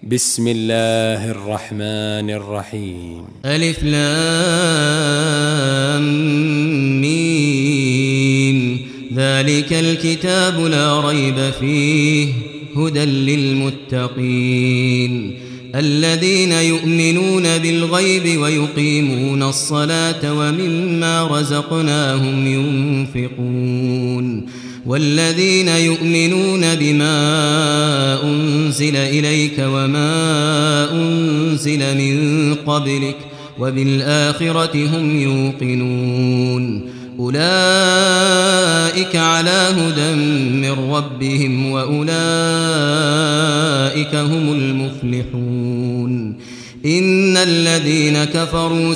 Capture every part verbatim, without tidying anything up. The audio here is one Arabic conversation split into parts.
بسم الله الرحمن الرحيم. ألف لام ميم. ذلك الكتاب لا ريب فيه هدى للمتقين الذين يؤمنون بالغيب ويقيمون الصلاة ومما رزقناهم ينفقون والذين يؤمنون بما أنزل إليك وما أنزل من قبلك وبالآخرة هم يوقنون أولئك على هدى من ربهم وأولئك هم المفلحون. إن الذين كفروا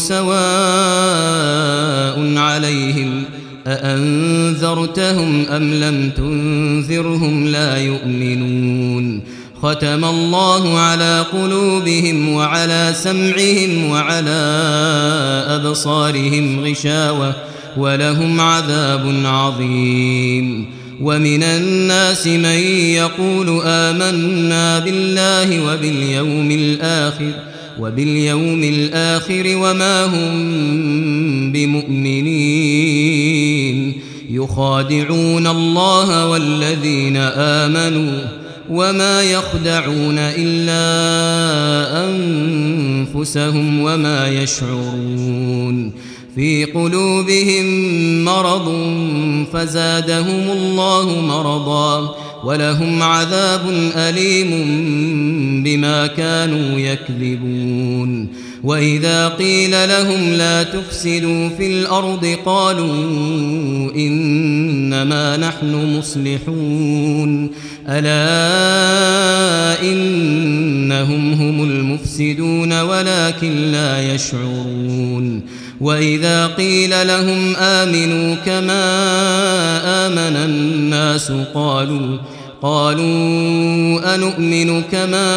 سواء عليهم أأنذرتهم أم لم تنذرهم لا يؤمنون. ختم الله على قلوبهم وعلى سمعهم وعلى أبصارهم غشاوة ولهم عذاب عظيم. ومن الناس من يقول آمنا بالله وباليوم الآخر وباليوم الآخر وما هم بمؤمنين يخادعون الله والذين آمنوا وما يخدعون إلا أنفسهم وما يشعرون. في قلوبهم مرض فزادهم الله مرضا ولهم عذاب أليم بما كانوا يكذبون. وإذا قيل لهم لا تفسدوا في الأرض قالوا إنما نحن مصلحون ألا إنهم هم المفسدون ولكن لا يشعرون. وإذا قيل لهم آمنوا كما آمن الناس قالوا قالوا أنؤمن كما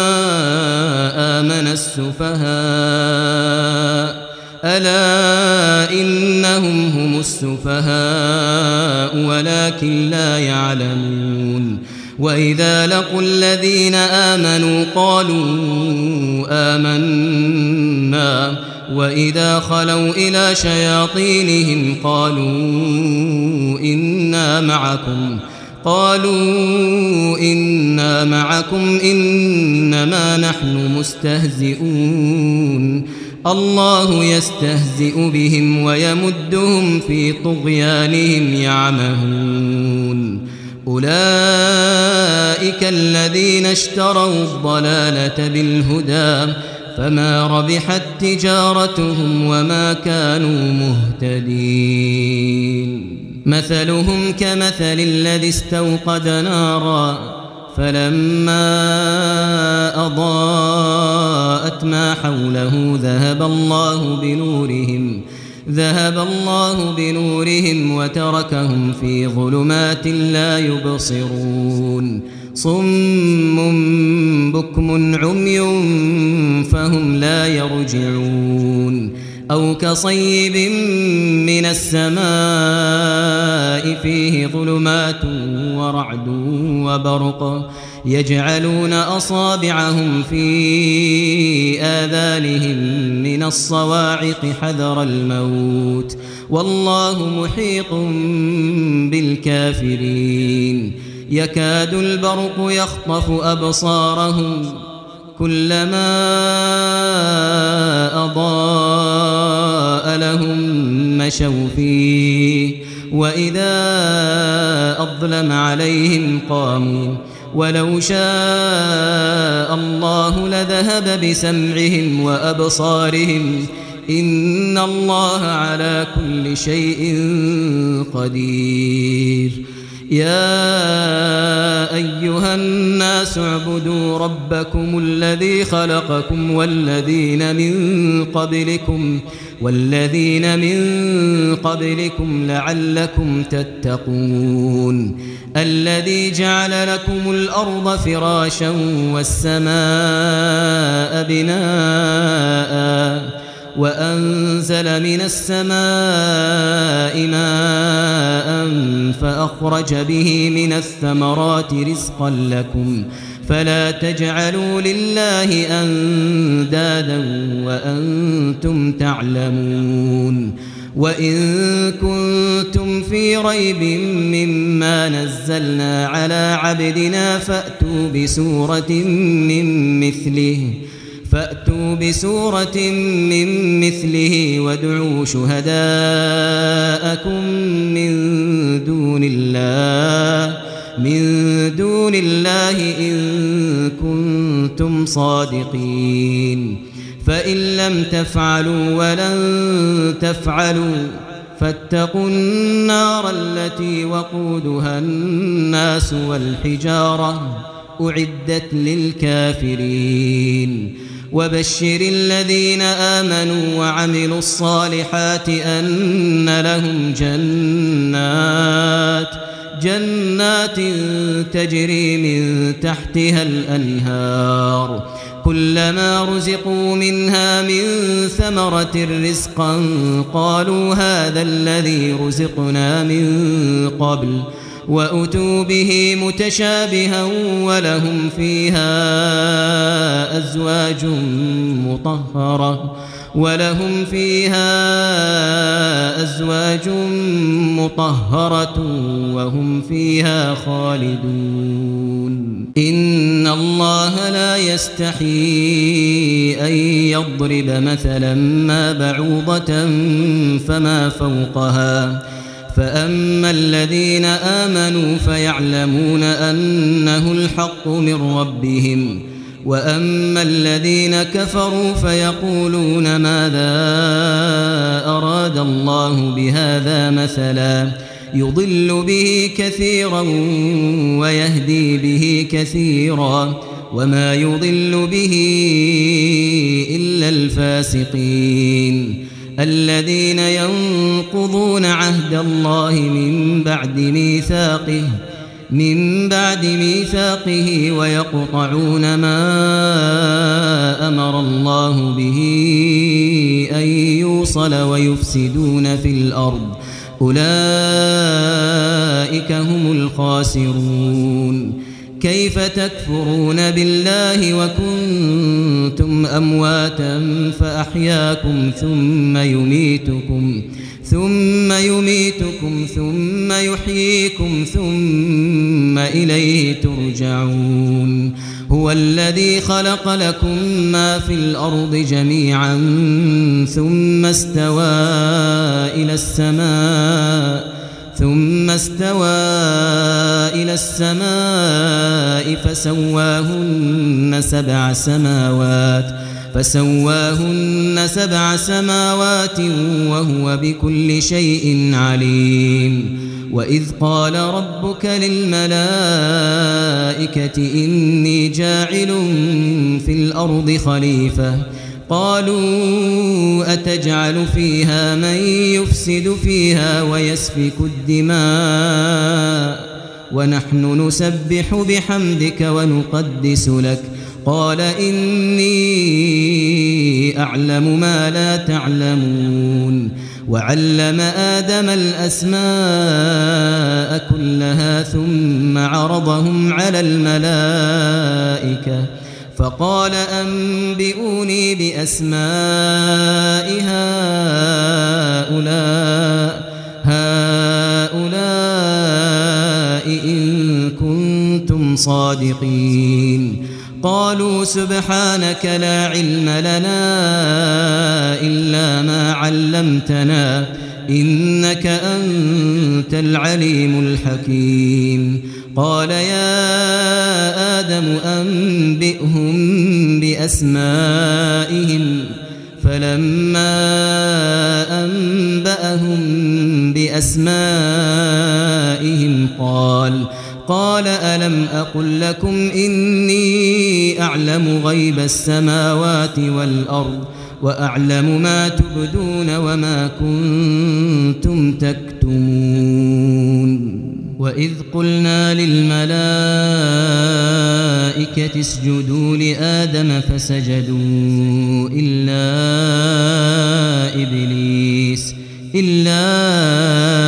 آمن السفهاء ألا إنهم هم السفهاء ولكن لا يعلمون. وإذا لقوا الذين آمنوا قالوا آمنا وإذا خلوا إلى شياطينهم قالوا إنا معكم قالوا إنا معكم إنما نحن مستهزئون الله يستهزئ بهم ويمدهم في طغيانهم يعمهون. أولئك الذين اشتروا الضلالة بالهدى فما ربحت تجارتهم وما كانوا مهتدين. مثلهم كمثل الذي استوقد نارا فلما أضاءت ما حوله ذهب الله بنورهم ذهب الله بنورهم وتركهم في ظلمات لا يبصرون. صم بكم عمي فهم لا يرجعون. أو كصيب من السماء فيه ظلمات ورعد وبرق يجعلون أصابعهم في آذانهم من الصواعق حذر الموت والله محيط بالكافرين. يكاد البرق يخطف أبصارهم كلما أضاء لهم مشوا فيه وإذا أظلم عليهم قاموا ولو شاء الله لذهب بسمعهم وأبصارهم إن الله على كل شيء قدير. يا أيها الناس اعبدوا ربكم الذي خلقكم والذين من قبلكم والذين من قبلكم لعلكم تتقون. الذي جعل لكم الأرض فراشا والسماء بناء وأنزل من السماء ماء فأخرج به من الثمرات رزقا لكم فلا تجعلوا لله أندادا وأنتم تعلمون وإن كنتم في ريب مما نزلنا على عبدنا فأتوا بسورة من مثله فأتوا بسورة من مثله وادعوا شهداءكم من دون الله من دون الله إن كنتم صادقين فإن لم تفعلوا ولن تفعلوا فاتقوا النار التي وقودها الناس والحجارة أعدت للكافرين وبشر الذين آمنوا وعملوا الصالحات أن لهم جنات جنات تجري من تحتها الأنهار كلما رزقوا منها من ثمرة رزقا قالوا هذا الذي رزقنا من قبل وأتوا به متشابها ولهم فيها أزواج مطهرة ولهم فيها أزواج مطهرة وهم فيها خالدون إن الله لا يستحيي أن يضرب مثلا ما بعوضة فما فوقها فأما الذين آمنوا فيعلمون أنه الحق من ربهم وأما الذين كفروا فيقولون ماذا أراد الله بهذا مثلا يضل به كثيرا ويهدي به كثيرا وما يضل به إلا الفاسقين الذين ينقضون عهد الله من بعد ميثاقه من بعد ميثاقه ويقطعون ما أمر الله به أن يوصل ويفسدون في الأرض أولئك هم الخاسرون كيف تكفرون بالله وكنتم أمواتا فأحياكم ثم يميتكم ثم يميتكم ثم يحييكم ثم إليه ترجعون هو الذي خلق لكم ما في الأرض جميعا ثم استوى إلى السماء ثم استوى إلى السماء فسواهن سبع سماوات فسواهن سبع سماوات وهو بكل شيء عليم وإذ قال ربك للملائكة إني جاعل في الأرض خليفة قالوا أتجعل فيها من يفسد فيها ويسفك الدماء ونحن نسبح بحمدك ونقدس لك قال إني أعلم ما لا تعلمون وعلم آدم الأسماء كلها ثم عرضهم على الملائكة فقال أنبئوني بأسماء هؤلاء هؤلاء إن كنتم صادقين قالوا سبحانك لا علم لنا إلا ما علمتنا إنك أنت العليم الحكيم قال يا آدم أنبئهم بأسمائهم فلما أنبأهم بأسمائهم قال قال ألم أقل لكم إني أعلم غيب السماوات والأرض وأعلم ما تبدون وما كنتم تكتمون وإذ قلنا للملائكة اسجدوا لآدم فسجدوا إلا إبليس إلا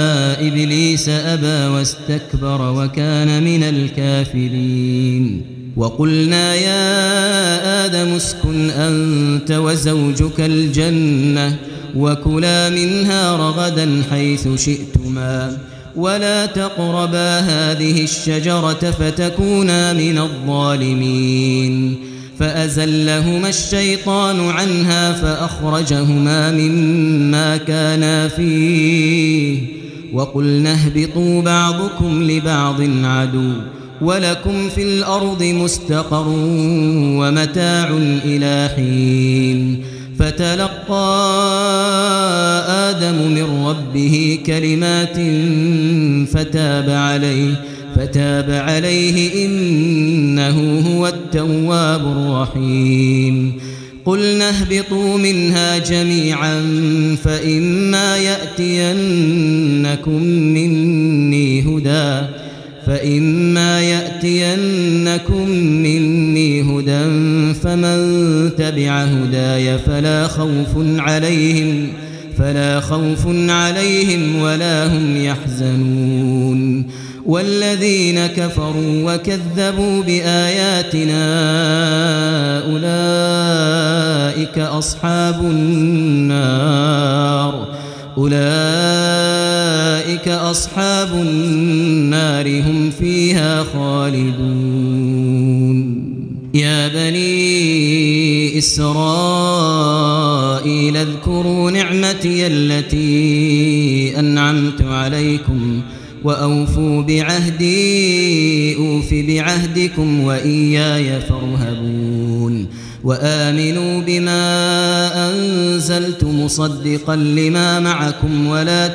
إبليس أبى واستكبر وكان من الكافرين وقلنا يا آدم اسكن أنت وزوجك الجنة وكلا منها رغدا حيث شئتما ولا تقربا هذه الشجرة فتكونا من الظالمين فأزلهما الشيطان عنها فأخرجهما مما كانا فيه وقلنا اهبطوا بعضكم لبعض عدو ولكم في الأرض مستقر ومتاع إلى حين فتلقى آدم من ربه كلمات فتاب عليه فتاب عليه إنه هو التواب الرحيم قلنا اهبطوا منها جميعا فإما يأتينكم مني هدى فإما يأتينكم مني هدى فمن تبع هداي فلا خوف عليهم فلا خوف عليهم ولا هم يحزنون والذين كفروا وكذبوا بآياتنا أولئك أصحاب النار أولئك أصحاب النار هم فيها خالدون يا بني إسرائيل اذكروا نعمتي التي أنعمت عليكم وأوفوا بعهدي أوف بعهدكم وإياي فارهبون وآمنوا بما أنزلت مصدقا لما معكم ولا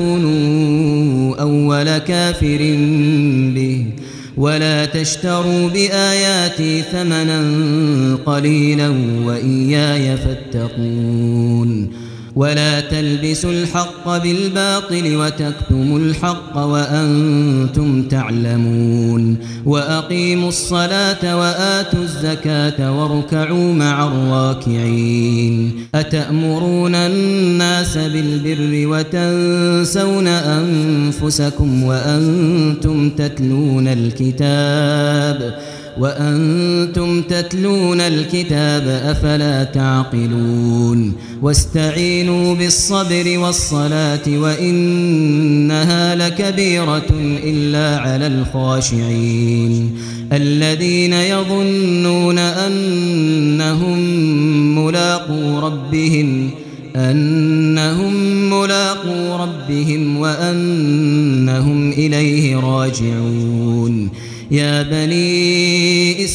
تكونوا أول كافر به ولا تشتروا بآياتي ثمنا قليلا وإياي فاتقون ولا تلبسوا الحق بالباطل وتكتموا الحق وأنتم تعلمون وأقيموا الصلاة وآتوا الزكاة واركعوا مع الراكعين أتأمرون الناس بالبر وتنسون أنفسكم وأنتم تتلون الكتاب وأنتم تتلون الكتاب أفلا تعقلون واستعينوا بالصبر والصلاة وإنها لكبيرة إلا على الخاشعين الذين يظنون أنهم ملاقو ربهم أنهم ملاقو ربهم وأنهم إليه راجعون يا بني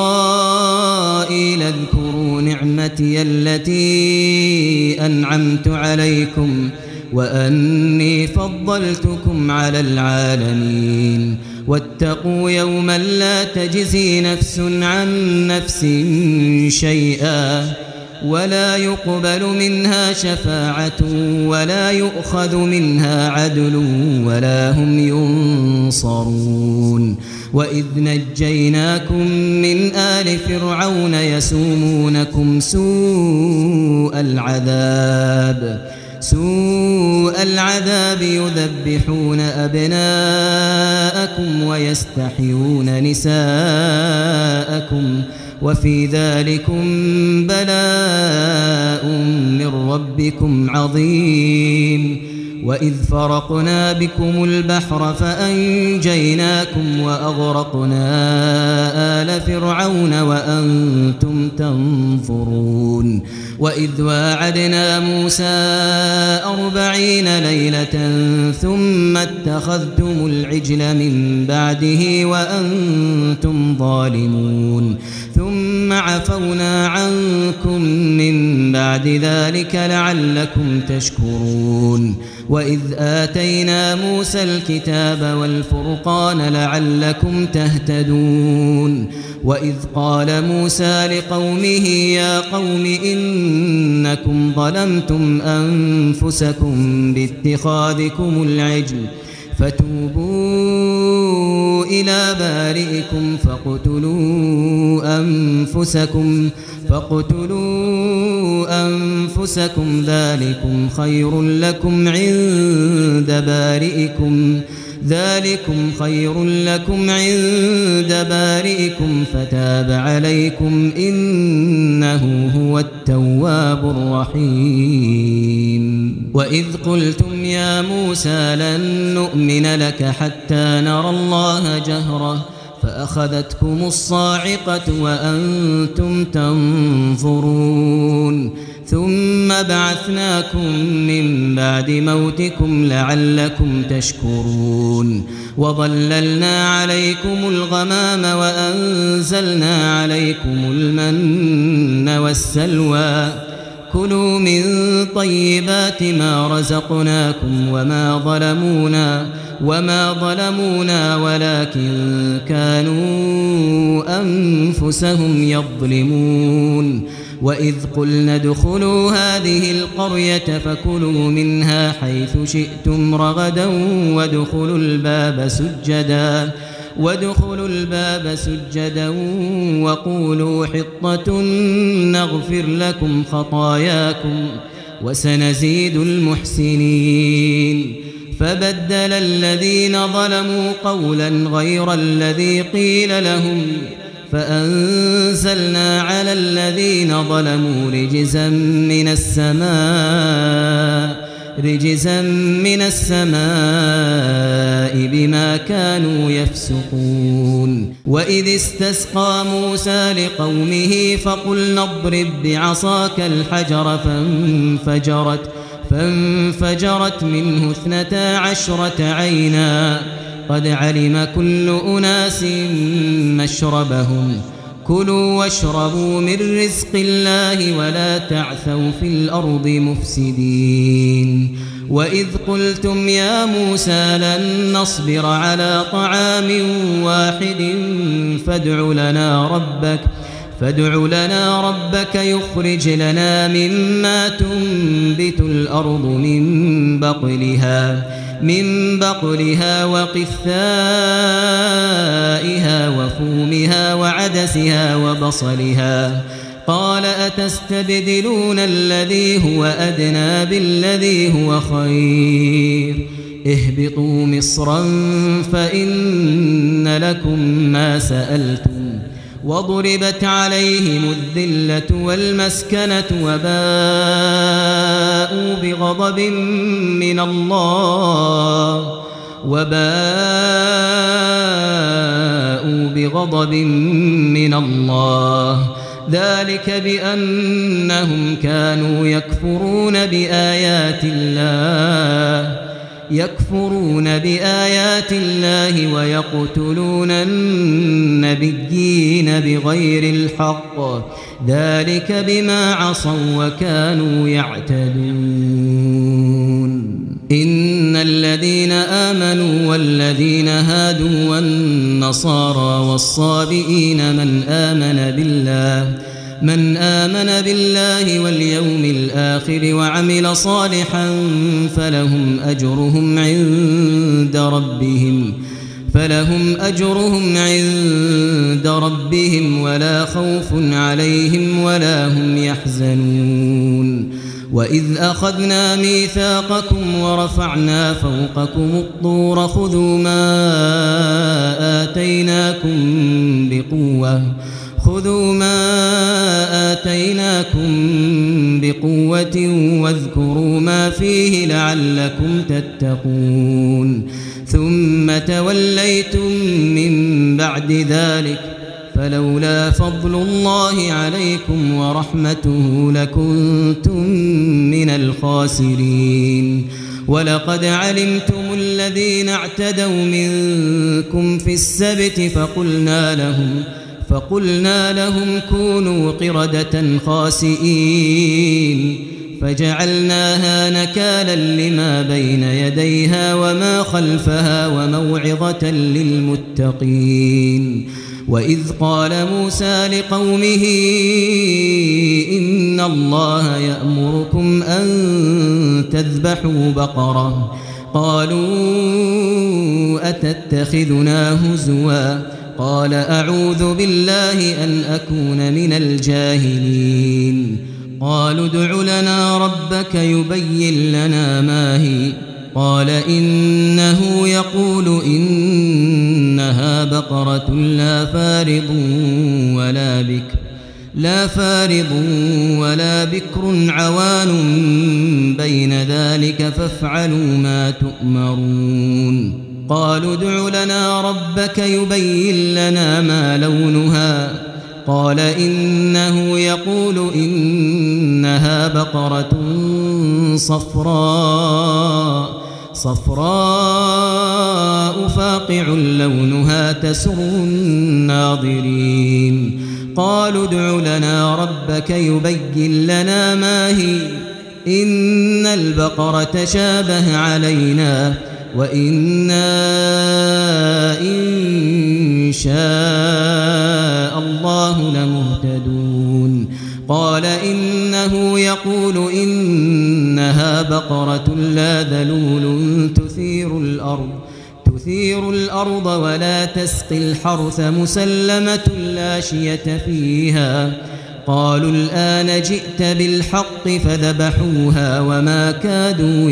إسرائيل اذكروا نعمتي التي أنعمت عليكم وأني فضلتكم على العالمين واتقوا يوما لا تجزي نفس عن نفس شيئا ولا يقبل منها شفاعة ولا يؤخذ منها عدل ولا هم ينصرون وإذ نجيناكم من آل فرعون يسومونكم سوء العذاب سوء العذاب يذبحون أبناءكم ويستحيون نساءكم وفي ذلكم بلاء من ربكم عظيم وإذ فرقنا بكم البحر فأنجيناكم وأغرقنا آل فرعون وأنتم تنظرون وإذ واعدنا موسى أربعين ليلة ثم اتخذتم العجل من بعده وأنتم ظالمون ثم عفونا عنكم من بعد ذلك لعلكم تشكرون وإذ آتينا موسى الكتاب والفرقان لعلكم تهتدون وإذ قال موسى لقومه يا قوم إنكم ظلمتم أنفسكم باتخاذكم العجل فتوبوا إلى بارئكم فاقتلوا أنفسكم فاقتلوا أنفسكم ذلكم خير لكم عند بارئكم ذلكم خير لكم عند بارئكم فتاب عليكم إنه هو التواب الرحيم. وإذ قلتم يا موسى لن نؤمن لك حتى نرى الله جهرة فأخذتكم الصاعقة وأنتم تنظرون ثم بعثناكم من بعد موتكم لعلكم تشكرون وظللنا عليكم الغمام وأنزلنا عليكم المن والسلوى كلوا من طيبات ما رزقناكم وما ظلمونا وما ظلمونا ولكن كانوا أنفسهم يظلمون. وإذ قلنا ادخلوا هذه القرية فكلوا منها حيث شئتم رغدا وادخلوا الباب سجدا وادخلوا الباب سجدا وقولوا حطة نغفر لكم خطاياكم وسنزيد المحسنين. فبدل الذين ظلموا قولا غير الذي قيل لهم فأنزلنا على الذين ظلموا رجزا من السماء رجزا من السماء بما كانوا يفسقون. وإذ استسقى موسى لقومه فقلنا اضرب بعصاك الحجر فانفجرت فانفجرت منه اثنتا عشرة عينا قد علم كل أناس مشربهم كلوا واشربوا من رزق الله ولا تعثوا في الأرض مفسدين. وإذ قلتم يا موسى لن نصبر على طعام واحد فادع لنا ربك فادع لنا ربك يخرج لنا مما تنبت الأرض من بقلها من بقلها وقثائها وفومها وعدسها وبصلها قال أتستبدلون الذي هو أدنى بالذي هو خير اهبطوا مصرا فإن لكم ما سألتم وضربت عليهم الذلة والمسكنة وباءوا بغضب من الله وباءوا بغضب من الله ذلك بأنهم كانوا يكفرون بآيات الله يكفرون بآيات الله ويقتلون النبيين بغير الحق ذلك بما عصوا وكانوا يعتدون. إن الذين آمنوا والذين هادوا والنصارى والصابئين من آمن بالله من آمن بالله واليوم الآخر وعمل صالحا فلهم أجرهم عند ربهم فلهم أجرهم عند ربهم ولا خوف عليهم ولا هم يحزنون. وإذ أخذنا ميثاقكم ورفعنا فوقكم الطور خذوا ما آتيناكم بقوة خذوا ما آتيناكم بقوة واذكروا ما فيه لعلكم تتقون. ثم توليتم من بعد ذلك فلولا فضل الله عليكم ورحمته لكنتم من الخاسرين. ولقد علمتم الذين اعتدوا منكم في السبت فقلنا لهم فقلنا لهم كونوا قردة خاسئين فجعلناها نكالا لما بين يديها وما خلفها وموعظة للمتقين. وإذ قال موسى لقومه إن الله يأمركم أن تذبحوا بقرة قالوا أتتخذنا هزوا قال أعوذ بالله أن أكون من الجاهلين. قالوا ادع لنا ربك يبين لنا ما هي قال إنه يقول إنها بقرة لا فارض ولا بكر لا فارض ولا بكر عوان بين ذلك فافعلوا ما تؤمرون قالوا ادع لنا ربك يبين لنا ما لونها قال إنه يقول إنها بقرة صفراء صفراء فاقع لونها تسر الناظرين قالوا ادع لنا ربك يبين لنا ما هي إن البقرة شابه علينا وإنا إن شاء الله لمهتدون قال إنه يقول إنها بقرة لا ذلول تثير الأرض تثير الأرض ولا تسقي الحرث مسلمة لا شية فيها قالوا الآن جئت بالحق فذبحوها وما كادوا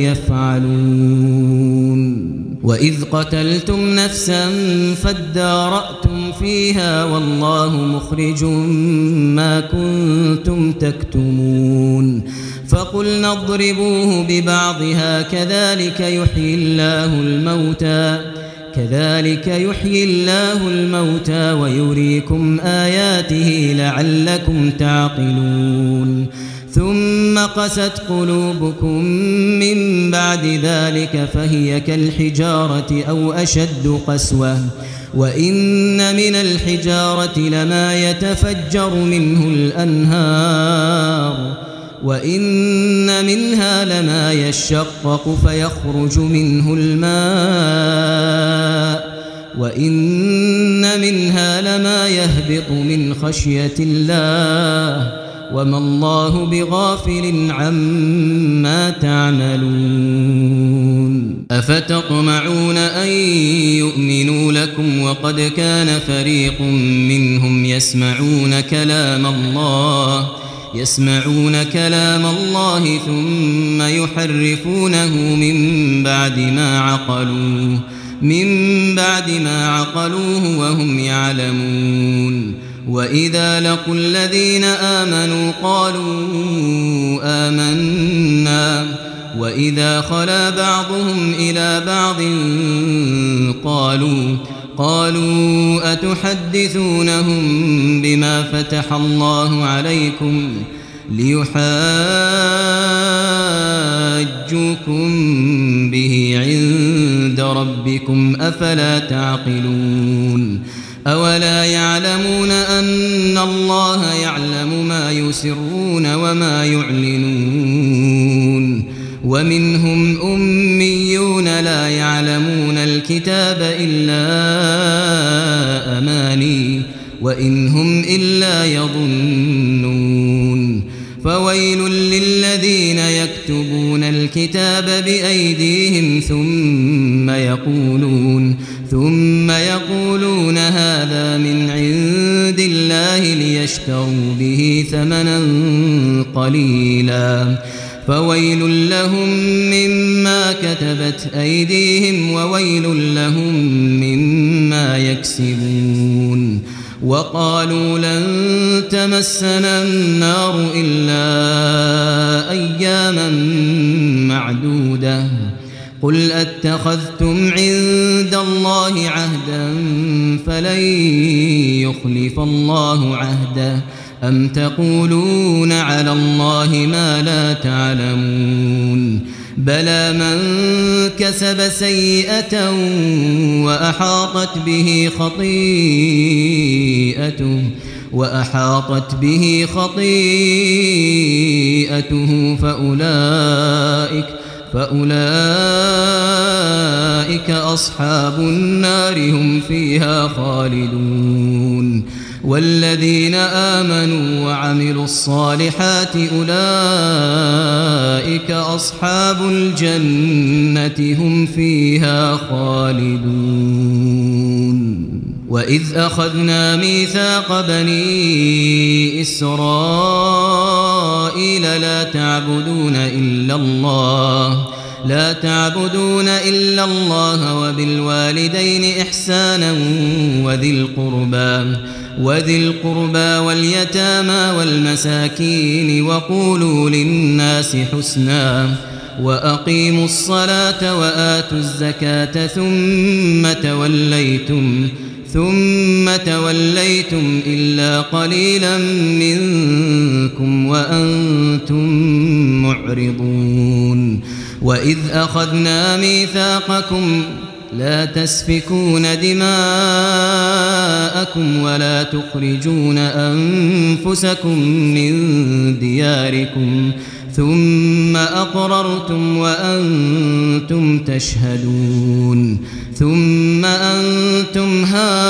يفعلون وإذ قتلتم نفسا فادارأتم فيها والله مخرج ما كنتم تكتمون فقلنا اضربوه ببعضها كذلك يحيي الله الموتى كذلك يحيي الله الموتى ويريكم آياته لعلكم تعقلون ثم قست قلوبكم من بعد ذلك فهي كالحجارة أو أشد قسوة وإن من الحجارة لما يتفجر منه الأنهار وإن منها لما يشقق فيخرج منه الماء وإن منها لما يهبط من خشية الله وما الله بغافل عما تعملون أفتطمعون أن يؤمنوا لكم وقد كان فريق منهم يسمعون كلام الله يسمعون كلام الله ثم يحرفونه من بعد ما عقلوه من بعد ما عقلوه وهم يعلمون وإذا لقوا الذين آمنوا قالوا آمنا وإذا خلا بعضهم إلى بعض قالوا قالوا أتحدثونهم بما فتح الله عليكم ليحاجوكم به عند ربكم أفلا تعقلون أولا يعلمون أن الله يعلم ما يسرون وما يعلنون ومنهم أميون لا يعلمون الكتاب إلا أماني وإن هم إلا يظنون فويل للذين يكتبون الكتاب بأيديهم ثم يقولون ثم يقولون هذا من عند الله ليشتروا به ثمنا قليلا فويل لهم مما كتبت أيديهم وويل لهم مما يكسبون وقالوا لن تمسنا النار إلا أياما معدودة قل أتخذتم عند الله عهدا فلن يخلف الله عهده أم تقولون على الله ما لا تعلمون بلى من كسب سيئة وأحاطت به خطيئته وأحاطت به خطيئته فأولئك فأولئك أصحاب النار هم فيها خالدون والذين آمنوا وعملوا الصالحات أولئك أصحاب الجنة هم فيها خالدون وإذ أخذنا ميثاق بني إسرائيل لا تعبدون إلا الله لا تعبدون إلا الله وبالوالدين إحسانا وذي القربى وذي القربى واليتامى والمساكين وقولوا للناس حسنا وأقيموا الصلاة وآتوا الزكاة ثم توليتم ثم توليتم إلا قليلا منكم وأنتم معرضون وإذ أخذنا ميثاقكم لا تسفكون دماءكم ولا تخرجون أنفسكم من دياركم ثم أقررتم وأنتم تشهدون ثم أنتم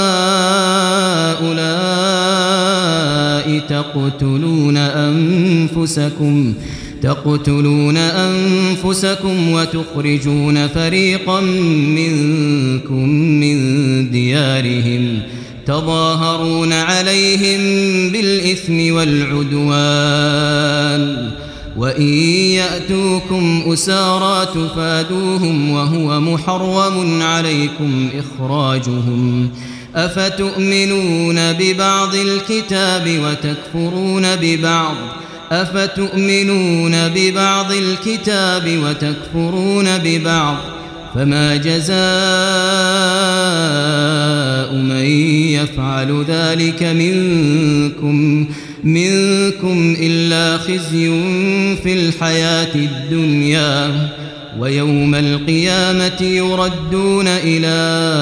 هؤلاء تقتلون أنفسكم تقتلون أنفسكم وتخرجون فريقا منكم من ديارهم تظاهرون عليهم بالإثم والعدوان وإن يأتوكم أسارى تفادوهم وهو محرم عليكم إخراجهم أفتؤمنون ببعض الكتاب وتكفرون ببعض أفتؤمنون ببعض الكتاب وتكفرون ببعض فما جزاء من يفعل ذلك منكم منكم إلا خزي في الحياة الدنيا ويوم القيامة يردون إلى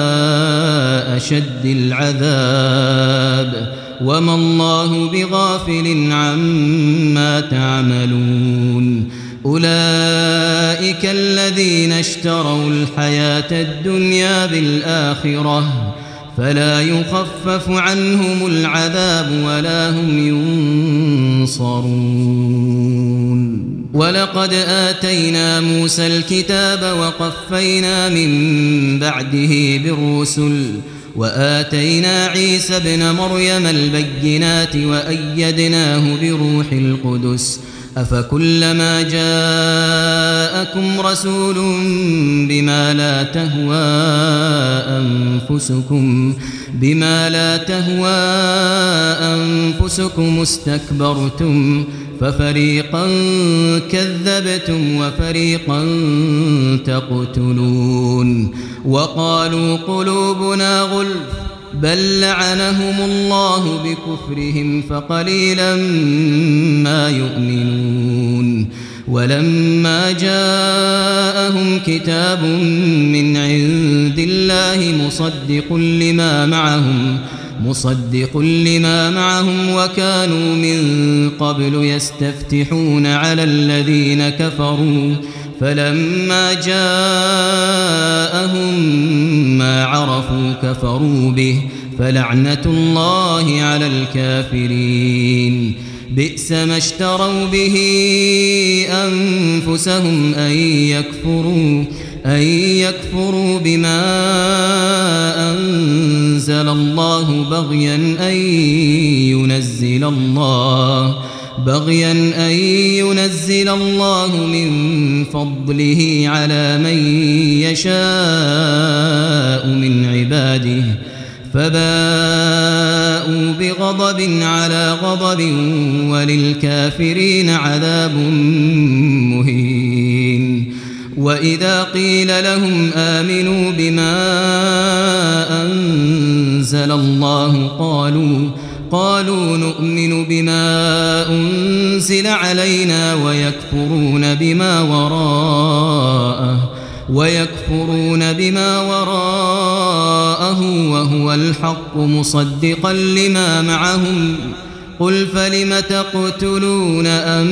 أشد العذاب وما الله بغافل عما تعملون أولئك الذين اشتروا الحياة الدنيا بالآخرة فلا يخفف عنهم العذاب ولا هم ينصرون ولقد آتينا موسى الكتاب وقفينا من بعده بالرسل وآتينا عيسى ابن مريم البينات وأيدناه بروح القدس أفكلما جاءكم رسول بما لا تهوى أنفسكم بما لا تهوى أنفسكم استكبرتم ففريقا كذبتم وفريقا تقتلون وقالوا قلوبنا غلف بل لعنهم الله بكفرهم فقليلا ما يؤمنون ولما جاءهم كتاب من عند الله مصدق لما معهم مصدق لما معهم وكانوا من قبل يستفتحون على الذين كفروا فلما جاءهم ما عرفوا كفروا به فلعنة الله على الكافرين بئس ما اشتروا به أنفسهم أن يكفروا أن يكفروا بما أنزل الله بغيا أن ينزل الله بغيا أن ينزل الله من فضله على من يشاء من عباده فباءوا بغضب على غضب وللكافرين عذاب مهين وإذا قيل لهم آمنوا بما أنزل الله قالوا قالوا نؤمن بما أنزل علينا ويكفرون بما وراءه ويكفرون بما وراءه وهو الحق مصدقا لما معهم قل فلم تقتلون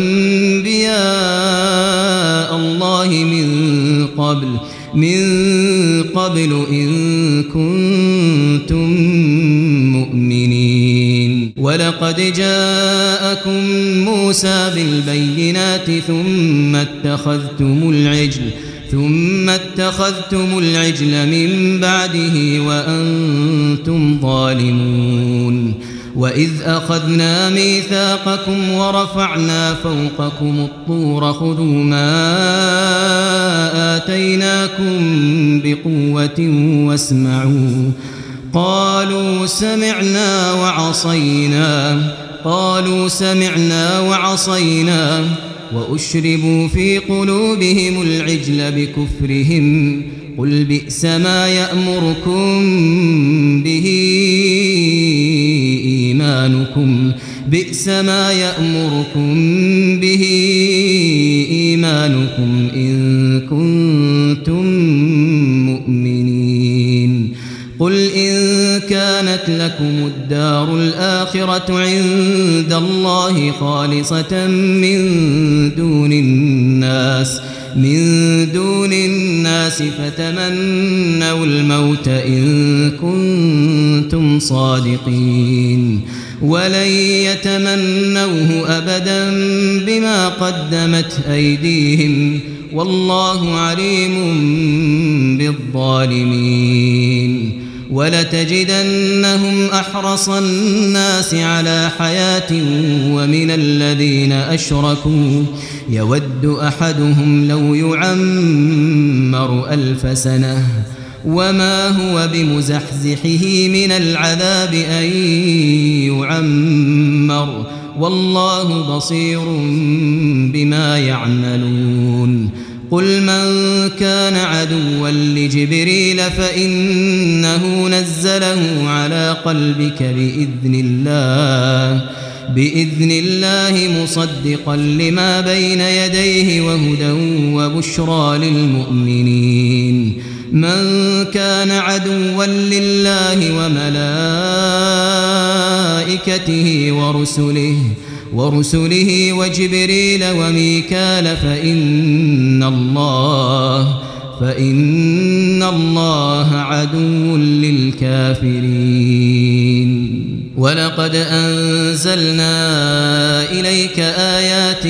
أنبياء الله من قبل من قبل إن كنتم مؤمنين ولقد جاءكم موسى بالبينات ثم اتخذتم العجل ثم اتخذتم العجل من بعده وأنتم ظالمون وإذ أخذنا ميثاقكم ورفعنا فوقكم الطور خذوا ما آتيناكم بقوة واسمعوا قالوا سمعنا وعصينا قالوا سمعنا وعصينا وأشربوا في قلوبهم العجل بكفرهم قل بئس ما يأمركم به إيمانكم بئس ما يأمركم به إيمانكم إن كنتم مؤمنين قل إن كانت لكم الدار الآخرة عند الله خالصة من دون الناس من دون الناس فتمنوا الموت إن كنتم صادقين ولن يتمنوه أبدا بما قدمت أيديهم والله عليم بالظالمين ولتجدنهم أحرص الناس على حياة ومن الذين أشركوا يود أحدهم لو يعمر ألف سنة وما هو بمزحزحه من العذاب أن يعمر والله بصير بما يعملون قل من كان عدوا لجبريل فإنه نزله على قلبك بإذن الله بإذن الله مصدقا لما بين يديه وهدى وبشرى للمؤمنين من كان عدوا لله وملائكته ورسله ورسله وجبريل وميكال فإن الله فإن الله عدو للكافرين ولقد أنزلنا إليك آيات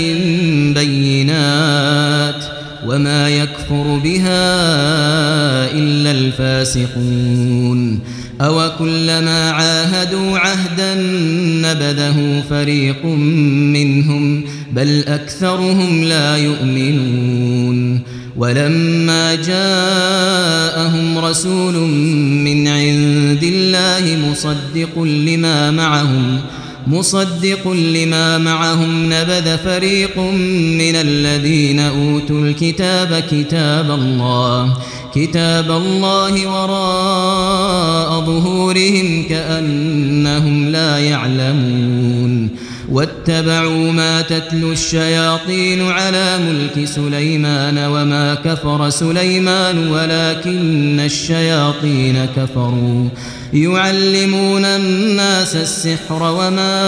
بينات وما يكفر بها إلا الفاسقون أو كلما عاهدوا عهدا نبذه فريق منهم بل أكثرهم لا يؤمنون ولما جاءهم رسول من عند الله مصدق لما معهم مصدق لما معهم نبذ فريق من الذين أوتوا الكتاب كتاب الله كتاب الله وراء ظهورهم كأنهم لا يعلمون واتبعوا ما تتلو الشياطين على ملك سليمان وما كفر سليمان ولكن الشياطين كفروا يعلمون الناس السحر وما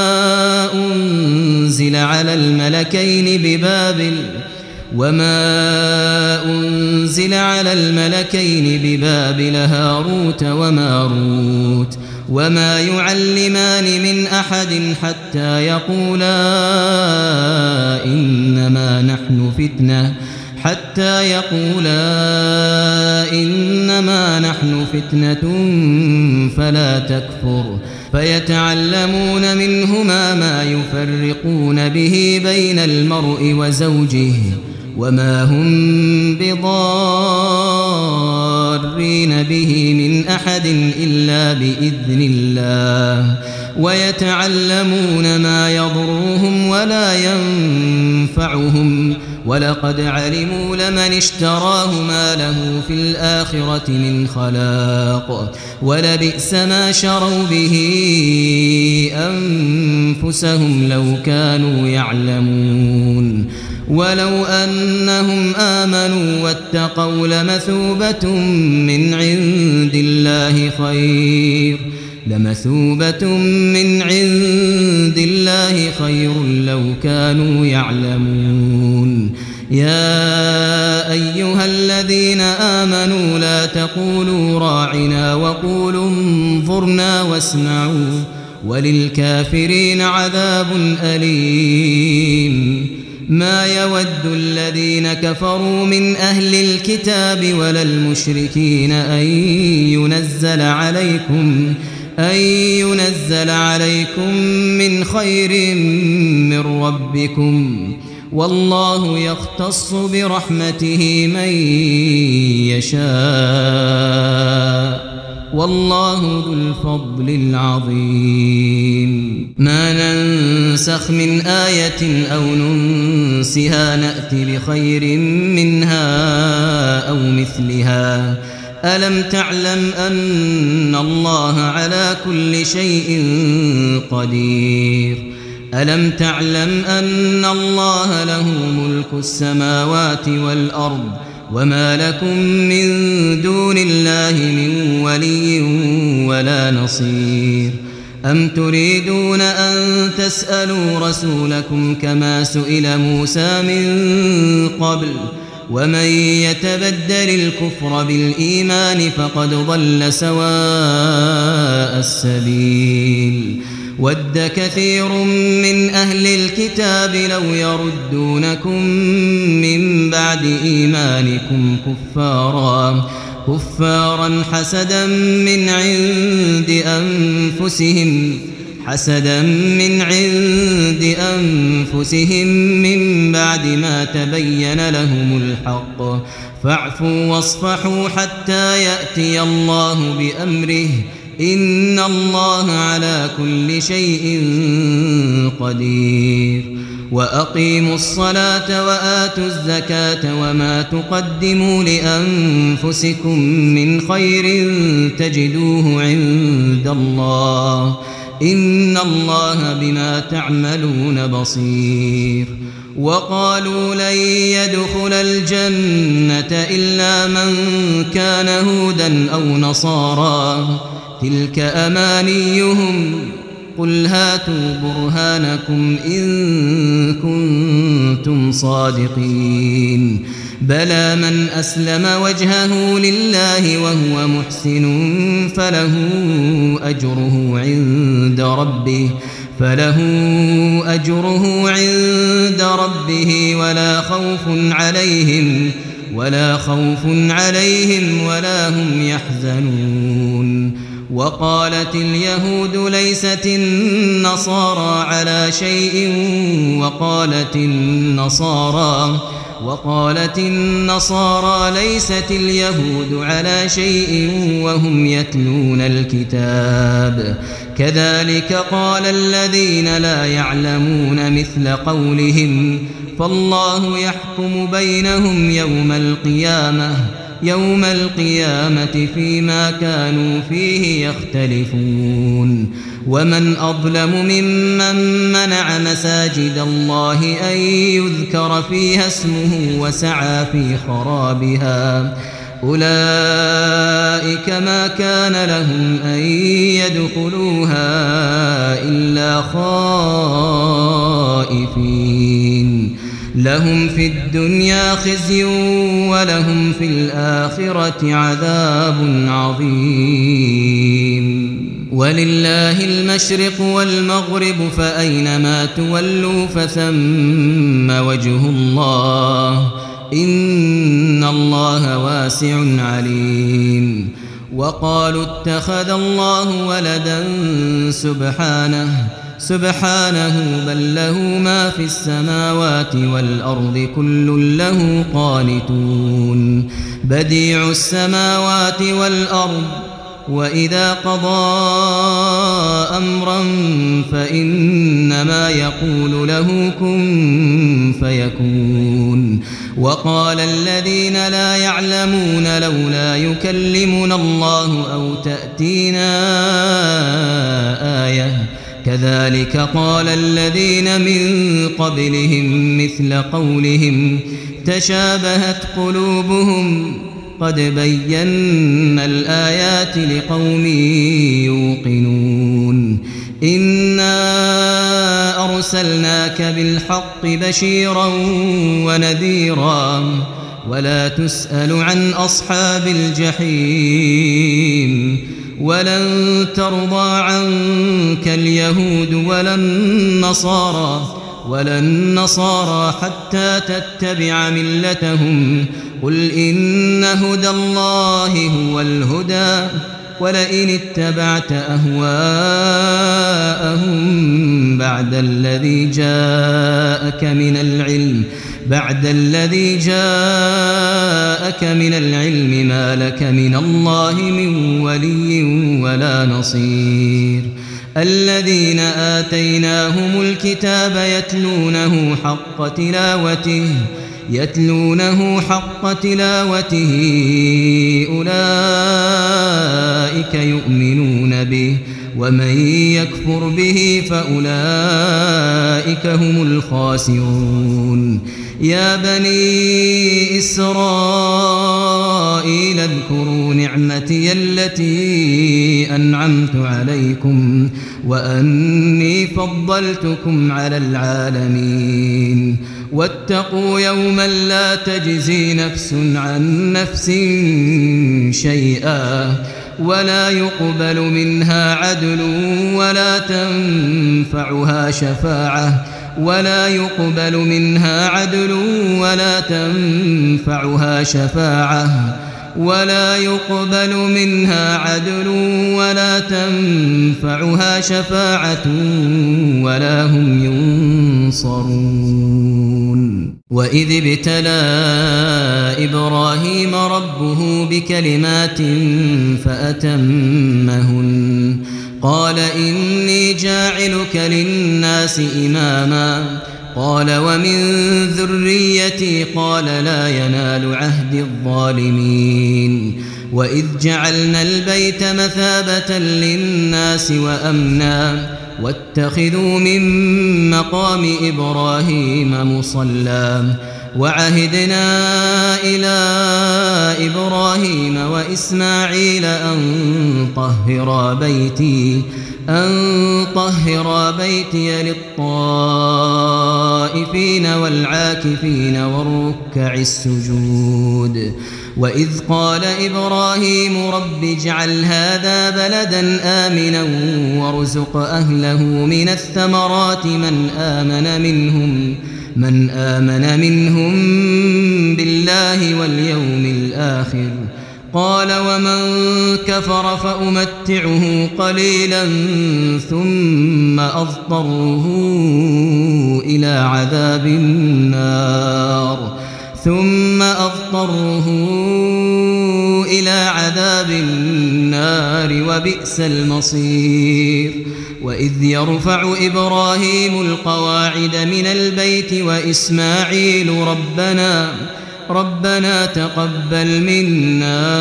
أنزل على الملكين ببابل وما أنزل على الملكين ببابل هاروت وماروت وما يعلمان من أحد حتى يقولا إنما نحن فتنة حتى يقولا إنما نحن فتنة فلا تكفر فيتعلمون منهما ما يفرقون به بين المرء وزوجه وما هم بضارين به من أحد إلا بإذن الله ويتعلمون ما يضرهم ولا ينفعهم ولقد علموا لمن اشتراه ما له في الآخرة من خلاق ولبئس ما شروا به أنفسهم لو كانوا يعلمون ولو أنهم آمنوا واتقوا لمثوبة من عند الله خير لمثوبة من عند الله خير لو كانوا يعلمون يا أيها الذين آمنوا لا تقولوا راعنا وقولوا انظرنا واسمعوا وللكافرين عذاب أليم ما يود الذين كفروا من أهل الكتاب ولا المشركين أن ينزل عليكم أن ينزل عليكم من خير من ربكم والله يختص برحمته من يشاء والله ذو الفضل العظيم. ما ننسخ من آية أو ننسها نأت بخير منها أو مثلها ألم تعلم أن الله على كل شيء قدير ألم تعلم أن الله له ملك السماوات والأرض وما لكم من دون الله من ولي ولا نصير. أم تريدون أن تسألوا رسولكم كما سئل موسى من قبل ومن يتبدل الكفر بالإيمان فقد ضل سواء السبيل. ود كثير من أهل الكتاب لو يردونكم من بعد إيمانكم كفارا كفارا حسدا من عند أنفسهم حسدا من عند أنفسهم من بعد ما تبين لهم الحق فاعفوا واصفحوا حتى يأتي الله بأمره إن الله على كل شيء قدير. وأقيموا الصلاة وآتوا الزكاة وما تقدموا لأنفسكم من خير تجدوه عند الله إن الله بما تعملون بصير. وقالوا لن يدخل الجنة إلا من كان هودا أو نصارى تلك أمانيهم قل هاتوا برهانكم إن كنتم صادقين. بلى من أسلم وجهه لله وهو محسن فله أجره عند ربه فله أجره عند ربه ولا خوف عليهم ولا خوف عليهم ولا هم يحزنون. وقالت اليهود ليست النصارى على شيء وقالت النصارى وقالت النصارى ليست اليهود على شيء وهم يتلون الكتاب كذلك قال الذين لا يعلمون مثل قولهم فالله يحكم بينهم يوم القيامة يوم القيامة فيما كانوا فيه يختلفون. ومن أظلم ممن منع مساجد الله أن يذكر فيها اسمه وسعى في خرابها أولئك ما كان لهم أن يدخلوها إلا خائفين لهم في الدنيا خزي ولهم في الآخرة عذاب عظيم. ولله المشرق والمغرب فأينما تولوا فثم وجه الله إن الله واسع عليم. وقالوا اتخذ الله ولدا سبحانه سبحانه بل له ما في السماوات والأرض كل له قانتون. بديع السماوات والأرض وإذا قضى أمرا فإنما يقول له كن فيكون. وقال الذين لا يعلمون لولا يكلمنا الله أو تأتينا آية كذلك قال الذين من قبلهم مثل قولهم تشابهت قلوبهم قد بينا الآيات لقوم يوقنون. إنا أرسلناك بالحق بشيرا ونذيرا ولا تسأل عن أصحاب الجحيم. ولن ترضى عنك اليهود ولا النصارى ولا النصارى حتى تتبع ملتهم قل إن هدى الله هو الهدى ولئن اتبعت أهواءهم بعد الذي جاءك من العلم بعد الذي جاءك من العلم ما لك من الله من ولي ولا نصير الذين آتيناهم الكتاب يتلونه حق تلاوته يتلونه حق تلاوته أولئك يؤمنون به ومن يكفر به فأولئك هم الخاسرون يا بني إسرائيل اذكروا نعمتي التي أنعمت عليكم وأني فضلتكم على العالمين واتقوا يوما لا تجزي نفس عن نفس شيئا ولا يقبل منها عدل ولا تنفعها شفاعة ولا يقبل منها عدل ولا تنفعها شفاعة ولا يقبل منها عدل ولا تنفعها شفاعة ولا هم ينصرون وإذ ابتلى إبراهيم ربه بكلمات فأتمهن قال إني جاعلك للناس إماما قال ومن ذريتي قال لا ينال عهد الظالمين وإذ جعلنا البيت مثابة للناس وأمنا واتخذوا من مقام إبراهيم مصلى وعهدنا إلى إبراهيم وإسماعيل أن طهرا بيتي أن طهرا بيتي للطائفين والعاكفين والركع السجود وإذ قال إبراهيم رب اجعل هذا بلدا آمنا وارزق أهله من الثمرات من آمن منهم من آمن منهم بالله واليوم الآخر قال ومن كفر فأمتعه قليلا ثم أضطره إلى عذاب النار ثم أضطره إلى عذاب النار وبئس المصير وإذ يرفع إبراهيم القواعد من البيت وإسماعيل ربنا ربنا تقبل منا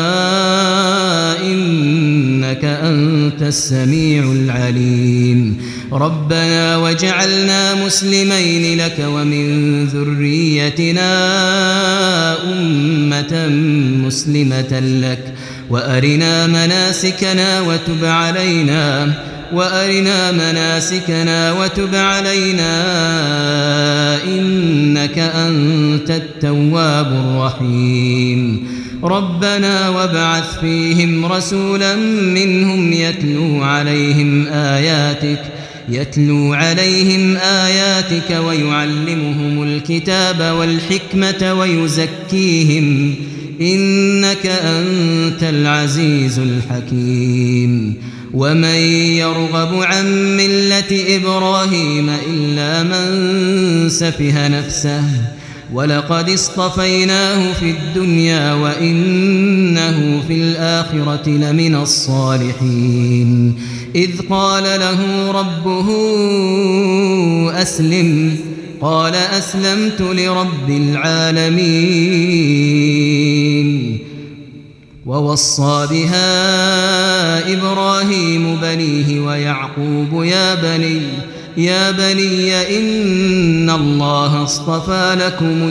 إنك أنت السميع العليم ربنا وجعلنا مسلمين لك ومن ذريتنا أمة مسلمة لك وأرنا مناسكنا وتب علينا وأرنا مناسكنا وتب علينا إنك أنت التواب الرحيم ربنا وابعث فيهم رسولا منهم يتلو عليهم آياتك يتلو عليهم آياتك ويعلمهم الكتاب والحكمة ويزكيهم إنك أنت العزيز الحكيم ومن يرغب عن ملة إبراهيم إلا من سفه نفسه ولقد اصطفيناه في الدنيا وإنه في الآخرة لمن الصالحين إذ قال له ربه أسلم قال أسلمت لرب العالمين ووصى بها إبراهيم بنيه ويعقوب يا بني يا بني إن الله اصطفى لكم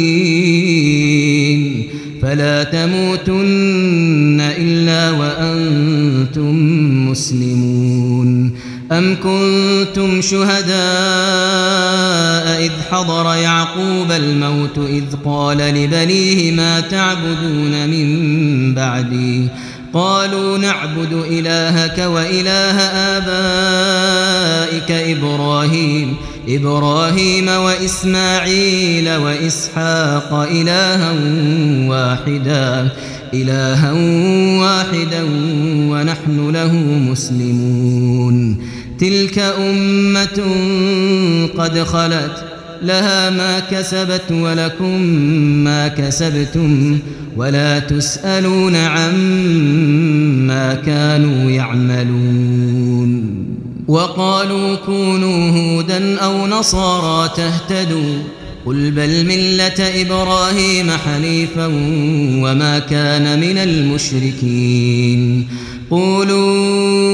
الدين فلا تموتن إلا وأنتم مسلمون أم كنتم شهداء إذ حضر يعقوب الموت إذ قال لبنيه ما تعبدون من بعدي قالوا نعبد إلهك وإله آبائك إبراهيم إبراهيم وإسماعيل وإسحاق إلها واحدا إلها واحدا ونحن له مسلمون تلك أمة قد خلت لها ما كسبت ولكم ما كسبتم ولا تسألون عما كانوا يعملون وقالوا كونوا هودا أو نصارى تهتدوا قل بل ملة إبراهيم حنيفا وما كان من المشركين قولوا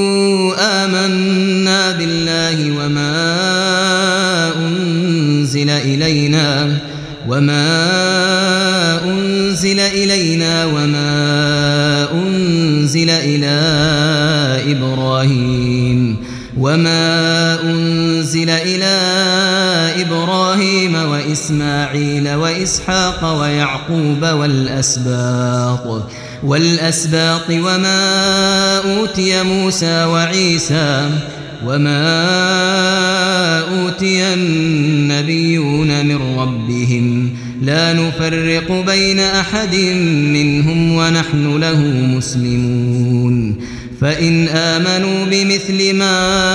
آمنا بالله وما أنزل إلينا وما أنزل إلينا وما أنزل إلى إبراهيم وما أنزل إلى إبراهيم وإسماعيل وإسحاق ويعقوب والأسباط والأسباط وما أوتي موسى وعيسى وما أوتي النبيون من ربهم لا نفرق بين أحد منهم ونحن له مسلمون فإن آمنوا بمثل ما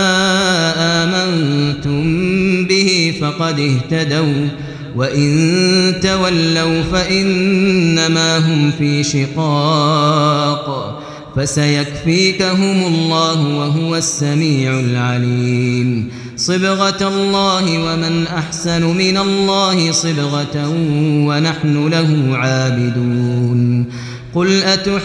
آمنتم به فقد اهتدوا وإن تولوا فإنما هم في شقاق فسيكفيكهم الله وهو السميع العليم صبغة الله ومن أحسن من الله صبغة ونحن له عابدون قل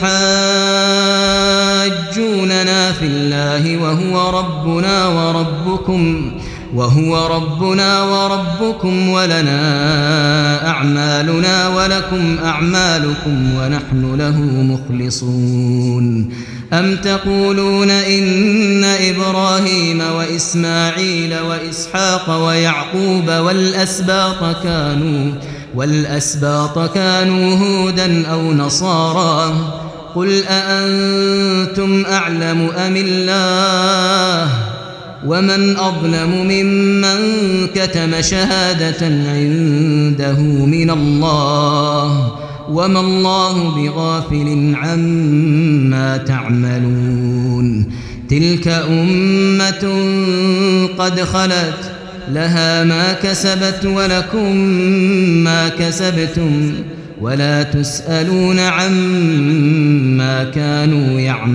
أتحاجوننا في الله وهو ربنا وربكم وهو ربنا وربكم ولنا أعمالنا ولكم أعمالكم ونحن له مخلصون أم تقولون إن إبراهيم وإسماعيل وإسحاق ويعقوب والأسباط كانوا والأسباط كانوا هودا أو نصارى قل أأنتم أعلم أم الله ومن أظلم ممن كتم شهادة عنده من الله وما الله بغافل عما تعملون تلك أمة قد خلت لها ما كسبت ولكم ما كسبتم ولا تسألون عما كانوا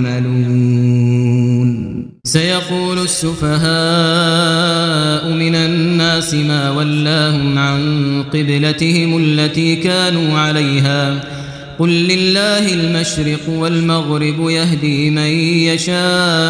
يعملون سيقول السفهاء من الناس ما ولاهم عن قبلتهم التي كانوا عليها قل لله المشرق والمغرب يهدي من يشاء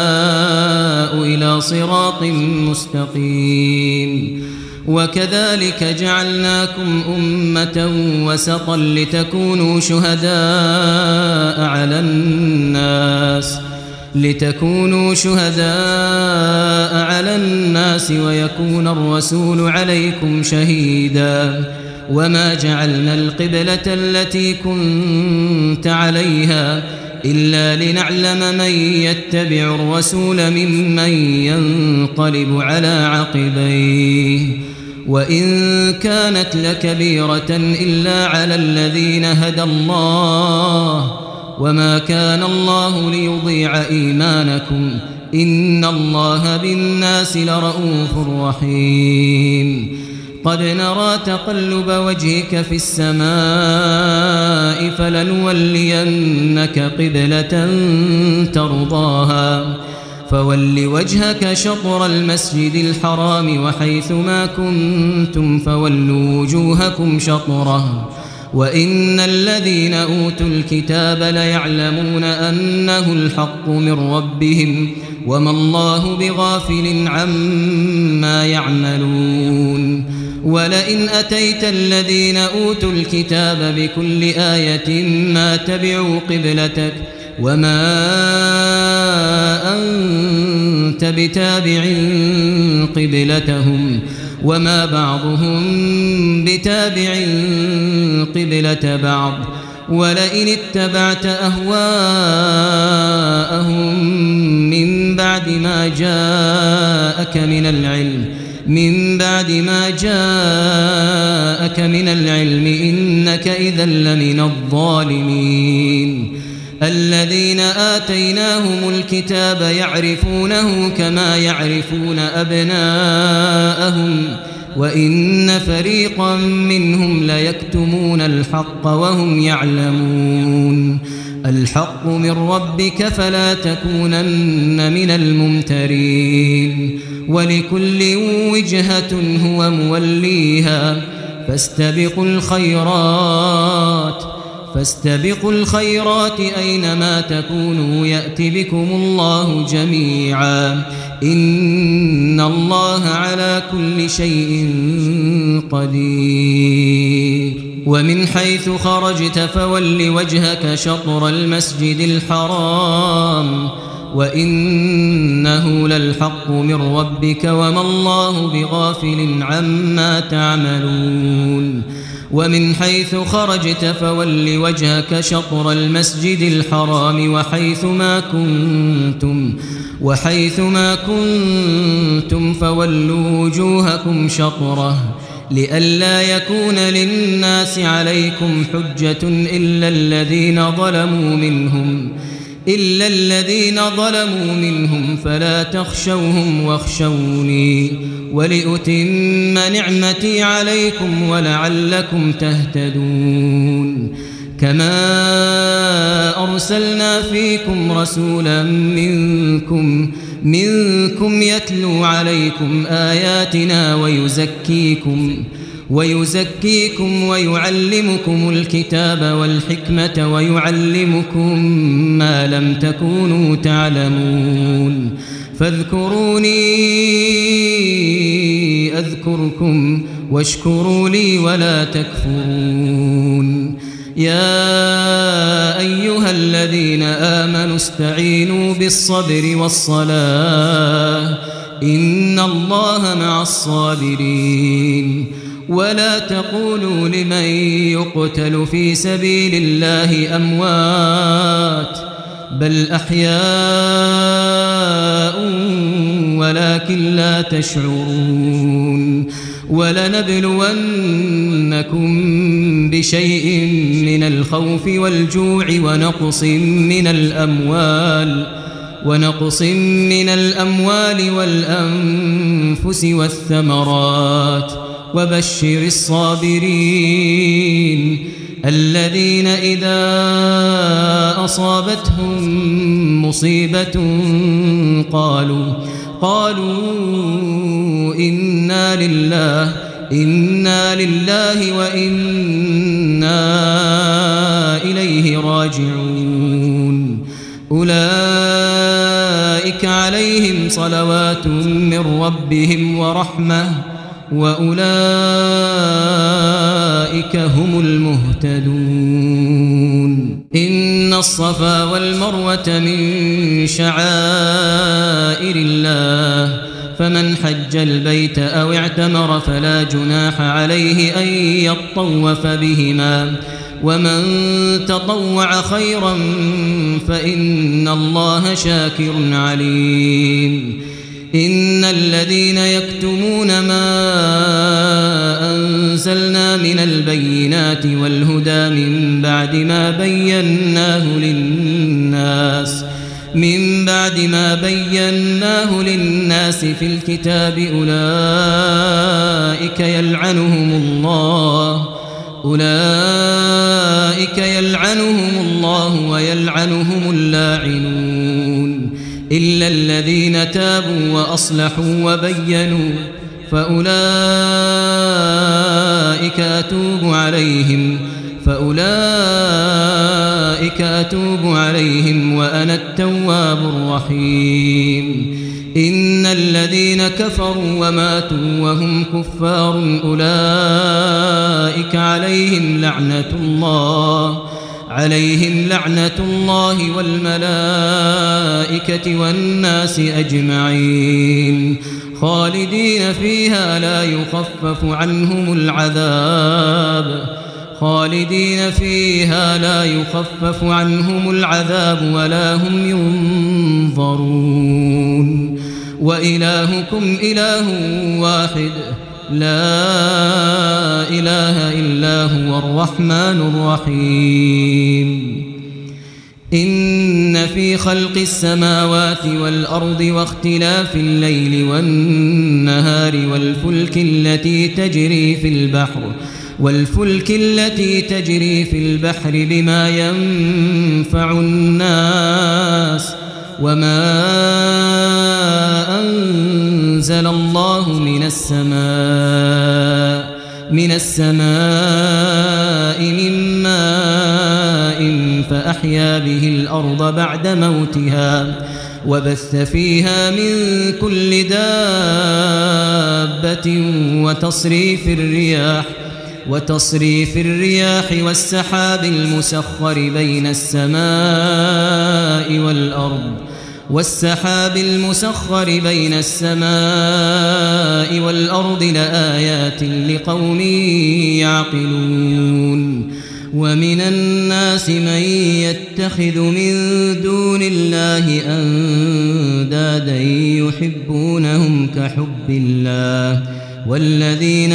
إلى صراط مستقيم وكذلك جعلناكم أمة وسطا لتكونوا شهداء على الناس لتكونوا شهداء على الناس ويكون الرسول عليكم شهيدا وما جعلنا القبلة التي كنت عليها إلا لنعلم من يتبع الرسول ممن ينقلب على عقبيه وإن كانت لكبيرة إلا على الذين هدى الله وما كان الله ليضيع إيمانكم إن الله بالناس لرؤوف رحيم قد نرى تقلب وجهك في السماء فلنولينك قبلة ترضاها فول وجهك شطر المسجد الحرام وحيث ما كنتم فولوا وجوهكم شطره وإن الذين أوتوا الكتاب ليعلمون أنه الحق من ربهم وما الله بغافل عما يعملون ولئن أتيت الذين أوتوا الكتاب بكل آية ما تبعوا قبلتك وما أنت بتابع قبلتهم وما بعضهم بتابع قبلة بعض ولئن اتبعت أهواءهم من بعد ما جاءك من العلم من بعد ما جاءك من العلم إنك إذا لمن الظالمين الذين آتيناهم الكتاب يعرفونه كما يعرفون أبناءهم وإن فريقا منهم ليكتمون الحق وهم يعلمون الحق من ربك فلا تكونن من الممترين ولكل وجهة هو موليها فاستبقوا الخيرات فاستبقوا الخيرات أينما تكونوا يأت بكم الله جميعا إن الله على كل شيء قدير ومن حيث خرجت فول وجهك شطر المسجد الحرام وإنه للحق من ربك وما الله بغافل عما تعملون ومن حيث خرجت فول وجهك شطر المسجد الحرام وحيث ما كنتم وحيث ما كنتم فولوا وجوهكم شطره لئلا يكون للناس عليكم حجة إلا الذين ظلموا منهم إلا الذين ظلموا منهم فلا تخشوهم واخشوني ولأتم نعمتي عليكم ولعلكم تهتدون كما أرسلنا فيكم رسولا منكم منكم يتلو عليكم آياتنا ويزكيكم ويزكيكم ويعلمكم الكتاب والحكمة ويعلمكم ما لم تكونوا تعلمون فاذكروني أذكركم واشكروا لي ولا تكفرون يا أيها الذين آمنوا استعينوا بالصبر والصلاة إن الله مع الصابرين ولا تقولوا لمن يقتل في سبيل الله أموات بل أحياء ولكن لا تشعرون ولنبلونكم بشيء من الخوف والجوع ونقص من الأموال ونقص من الأموال والأنفس والثمرات وبشر الصابرين الذين إذا أصابتهم مصيبة قالوا قالوا إنا لله إنا لله وإنا إليه راجعون أولئك عليهم صلوات من ربهم ورحمة وأولئك هم المهتدون إن الصفا والمروة من شعائر الله فمن حج البيت أو اعتمر فلا جناح عليه أن يطوف بهما ومن تطوع خيرا فإن الله شاكر عليم إن الذين يكتمون ما أنزلنا من البينات والهدى من بعد ما بيناه للناس من بعد ما بيناه للناس في الكتاب أولئك يلعنهم الله أولئك يلعنهم الله ويلعنهم اللاعنون إلا الذين تابوا وأصلحوا وبينوا فأولئك أتوب عليهم فأولئك أتوب عليهم وأنا التواب الرحيم إن الذين كفروا وماتوا وهم كفار أولئك عليهم لعنة الله عليهم لعنة الله والملائكة والناس أجمعين خالدين فيها لا يخفف عنهم العذاب خالدين فيها لا يخفف عنهم العذاب ولا هم ينظرون وإلهكم إله واحد لا إله إلا هو الرحمن الرحيم إن في خلق السماوات والأرض واختلاف الليل والنهار والفلك التي تجري في البحر والفلك التي تجري في البحر بما ينفع الناس وما أنزل الله من السماء من السماء من ماء فأحيا به الأرض بعد موتها وبث فيها من كل دابة وتصريف الرياح وتصريف الرياح والسحاب المسخر بين السماء والأرض والسحاب المسخر بين السماء والأرض لآيات لقوم يعقلون ومن الناس من يتخذ من دون الله أندادا يحبونهم كحب الله والذين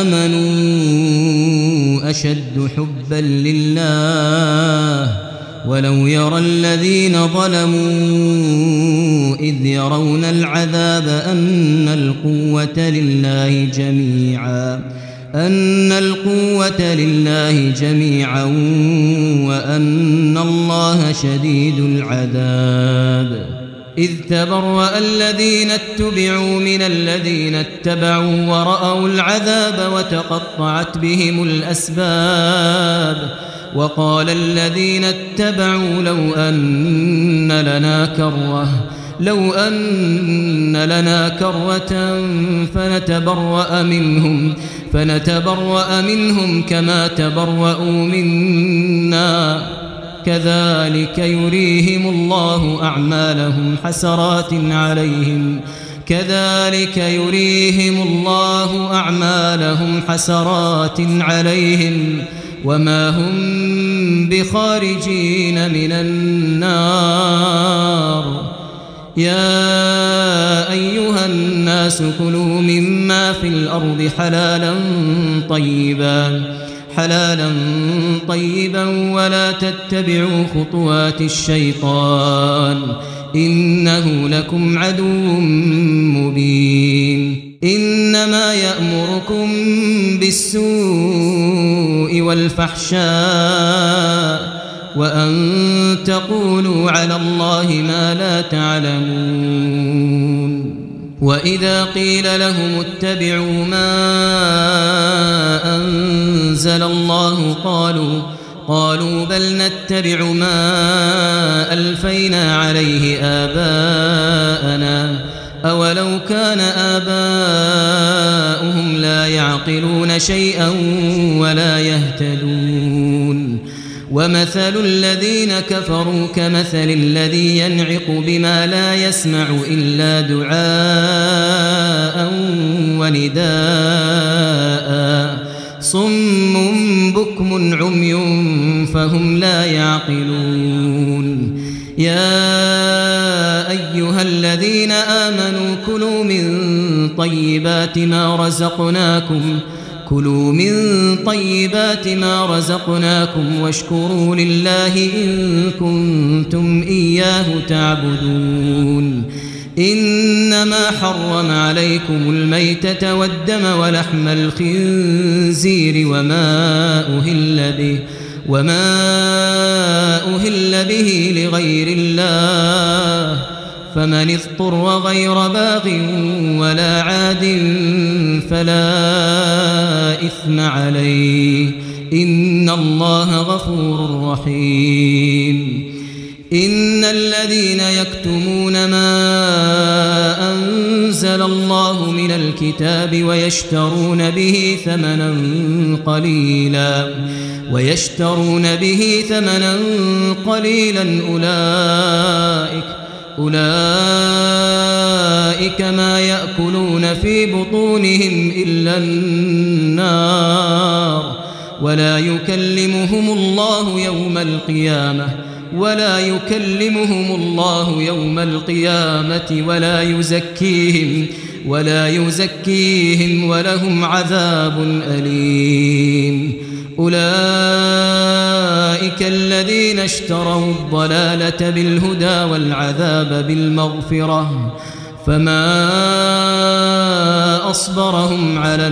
آمنوا أشد حبا لله ولو يرى الذين ظلموا إذ يرون العذاب أن القوة لله جميعا أن القوة لله جميعا وأن الله شديد العذاب إذ تبرأ الذين اتبعوا من الذين اتبعوا ورأوا العذاب وتقطعت بهم الأسباب وقال الذين اتبعوا لو أن لنا كرة لو أن لنا كرة فنتبرأ منهم فنتبرأ منهم كما تبرأوا منا كذلك يريهم الله أعمالهم حسرات عليهم كذلك يريهم الله أعمالهم حسرات عليهم وما هم بخارجين من النار يا أيها الناس كلوا مما في الأرض حلالا طيبا حلالا طيبا ولا تتبعوا خطوات الشيطان إنه لكم عدو مبين إنما يأمركم بالسوء والفحشاء وأن تقولوا على الله ما لا تعلمون وإذا قيل لهم اتبعوا ما أنزل الله قالوا قالوا بل نتبع ما ألفينا عليه آباءنا أولو كان آباؤهم لا يعقلون شيئا ولا يهتدون ومثل الذين كفروا كمثل الذي ينعق بما لا يسمع إلا دعاء ونداء صم بكم عمي فهم لا يعقلون يا أيها الذين آمنوا كلوا من طيبات ما رزقناكم كلوا من طيبات ما رزقناكم واشكروا لله إن كنتم إياه تعبدون إنما حرم عليكم الميتة والدم ولحم الخنزير وما أهل به وما أهل به لغير الله فمن اضطر غير باغ ولا عاد فلا إثم عليه إن الله غفور رحيم إن الذين يكتمون ما أنزل الله من الكتاب ويشترون به ثمنا قليلا ويشترون به ثمنا قليلا أولئك أولئك ما يأكلون في بطونهم إلا النار ولا يكلمهم الله يوم القيامة ولا يكلمهم الله يوم القيامة ولا يزكيهم ولا يزكيهم ولهم عذاب أليم أولئك أولئك الذين اشتروا الضلالة بالهدى والعذاب بالمغفرة فما أصبرهم على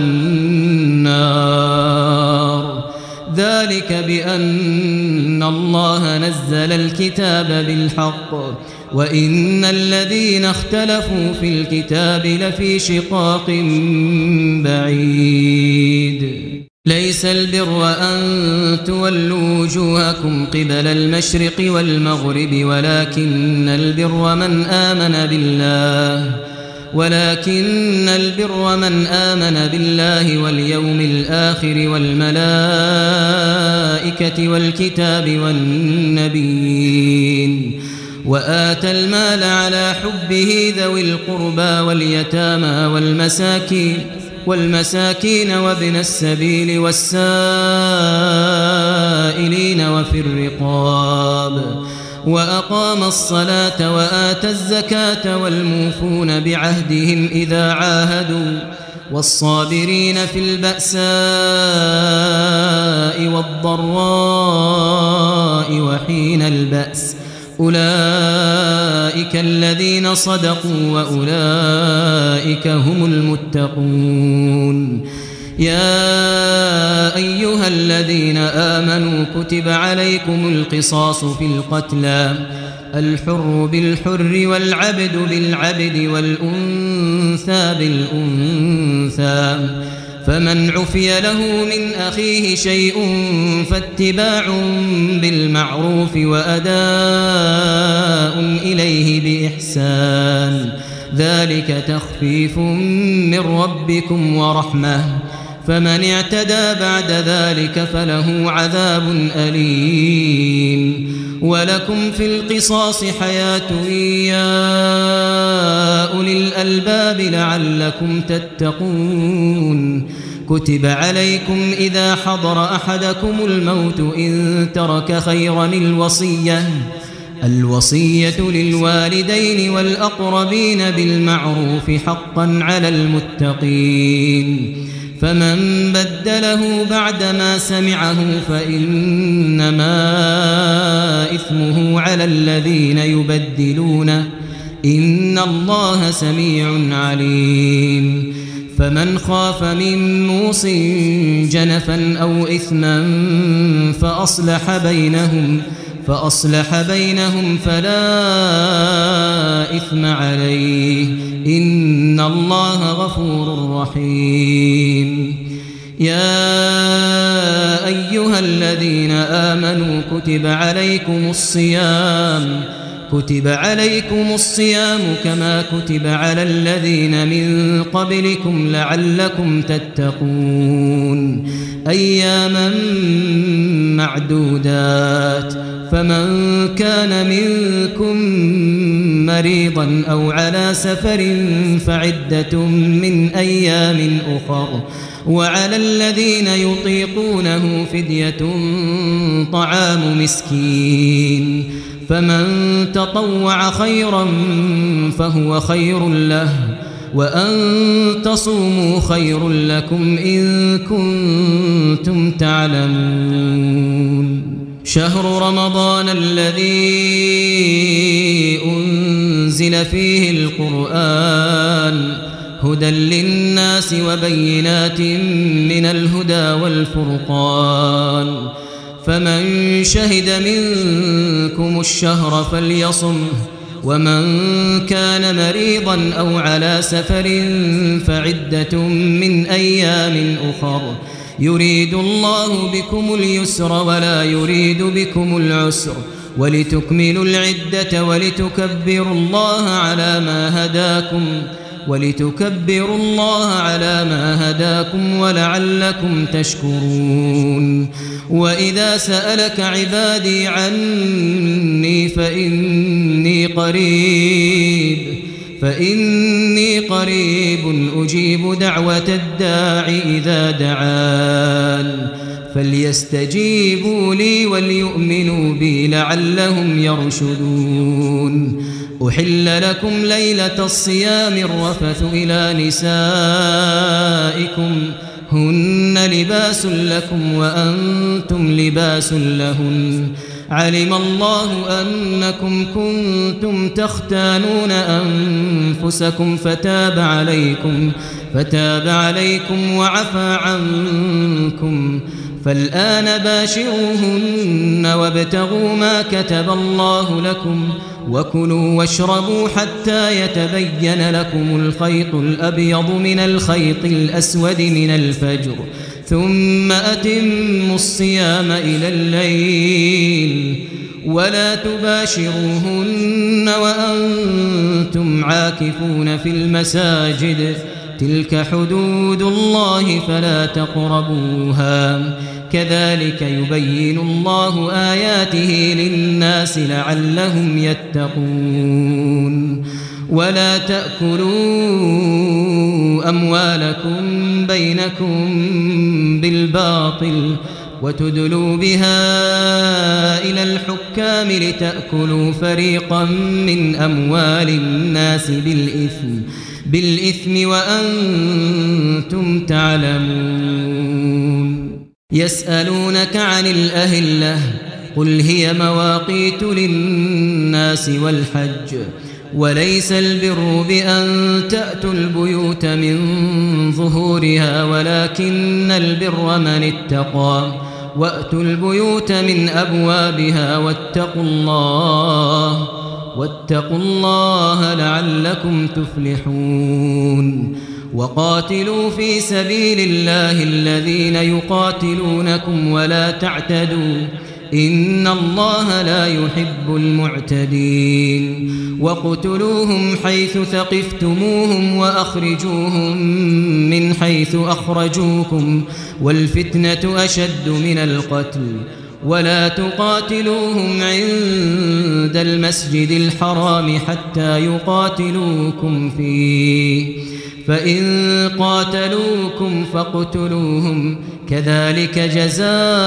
النار ذلك بأن الله نزل الكتاب بالحق وإن الذين اختلفوا في الكتاب لفي شقاق بعيد ليس البر أن تولوا وجوهكم قبل المشرق والمغرب ولكن البر من آمن بالله ولكن البر من آمن بالله واليوم الآخر والملائكة والكتاب والنبيين وآتى المال على حبه ذوي القربى واليتامى والمساكين والمساكين وابن السبيل والسائلين وفي الرقاب وأقام الصلاة وآتى الزكاة والموفون بعهدهم إذا عاهدوا والصابرين في البأساء والضراء وحين البأس أولئك الذين صدقوا وأولئك هم المتقون يا أيها الذين آمنوا كتب عليكم القصاص في القتلى الحر بالحر والعبد بالعبد والأنثى بالأنثى فمن عفي له من أخيه شيء فاتباع بالمعروف وأداء إليه بإحسان ذلك تخفيف من ربكم ورحمة فمن اعتدى بعد ذلك فله عذاب أليم ولكم في القصاص حياة يا أولي الألباب لعلكم تتقون كتب عليكم إذا حضر أحدكم الموت إن ترك خيرا الوصية الوصية للوالدين والأقربين بالمعروف حقا على المتقين فمن بدله بعدما سمعه فإنما إثمه على الذين يبدلونه إن الله سميع عليم فمن خاف من موص جنفا أو إثما فأصلح بينهم فأصلح بينهم فلا إثم عليه إن الله غفور رحيم يا أيها الذين آمنوا كتب عليكم الصيام كتب عليكم الصيام كما كتب على الذين من قبلكم لعلكم تتقون أياما معدودات فمن كان منكم مريضا أو على سفر فعدة من أيام أخر وعلى الذين يطيقونه فدية طعام مسكين فمن تطوع خيرا فهو خير له وأن تصوموا خير لكم إن كنتم تعلمون شهر رمضان الذي أنزل فيه القرآن هدى للناس وبينات من الهدى والفرقان فمن شهد منكم الشهر فليصمه ومن كان مريضا أو على سفر فعدة من أيام أخر يريد الله بكم اليسر ولا يريد بكم العسر ولتكملوا العدة ولتكبروا الله على ما هداكم ولتكبروا الله على ما هداكم ولعلكم تشكرون وإذا سألك عبادي عني فإني قريب فإني قريب أجيب دعوة الداع إذا دعان فليستجيبوا لي وليؤمنوا بي لعلهم يرشدون أحل لكم ليلة الصيام الرفث إلى نسائكم هن لباس لباس لكم وأنتم لباس لهن علم الله أنكم كنتم تختانون أنفسكم فتاب عليكم فتاب عليكم وعفى عنكم فالآن باشروهن وابتغوا ما كتب الله لكم وكلوا واشربوا حتى يتبين لكم الخيط الأبيض من الخيط الأسود من الفجر ثم أتموا الصيام إلى الليل ولا تباشروهن وأنتم عاكفون في المساجد تلك حدود الله فلا تقربوها كذلك يبين الله آياته للناس لعلهم يتقون ولا تأكلوا أموالكم بينكم بالباطل وتدلوا بها إلى الحكام لتأكلوا فريقا من أموال الناس بالإثم بالإثم وأنتم تعلمون يسألونك عن الأهلة قل هي مواقيت للناس والحج وليس البر بأن تأتوا البيوت من ظهورها ولكن البر من اتقى وأتوا البيوت من أبوابها واتقوا الله واتقوا الله لعلكم تفلحون وقاتلوا في سبيل الله الذين يقاتلونكم ولا تعتدوا إن الله لا يحب المعتدين وقتلوهم حيث ثقفتموهم وأخرجوهم من حيث أخرجوكم والفتنة أشد من القتل ولا تقاتلوهم عند المسجد الحرام حتى يقاتلوكم فيه فإن قاتلوكم فاقتلوهم كذلك جزاء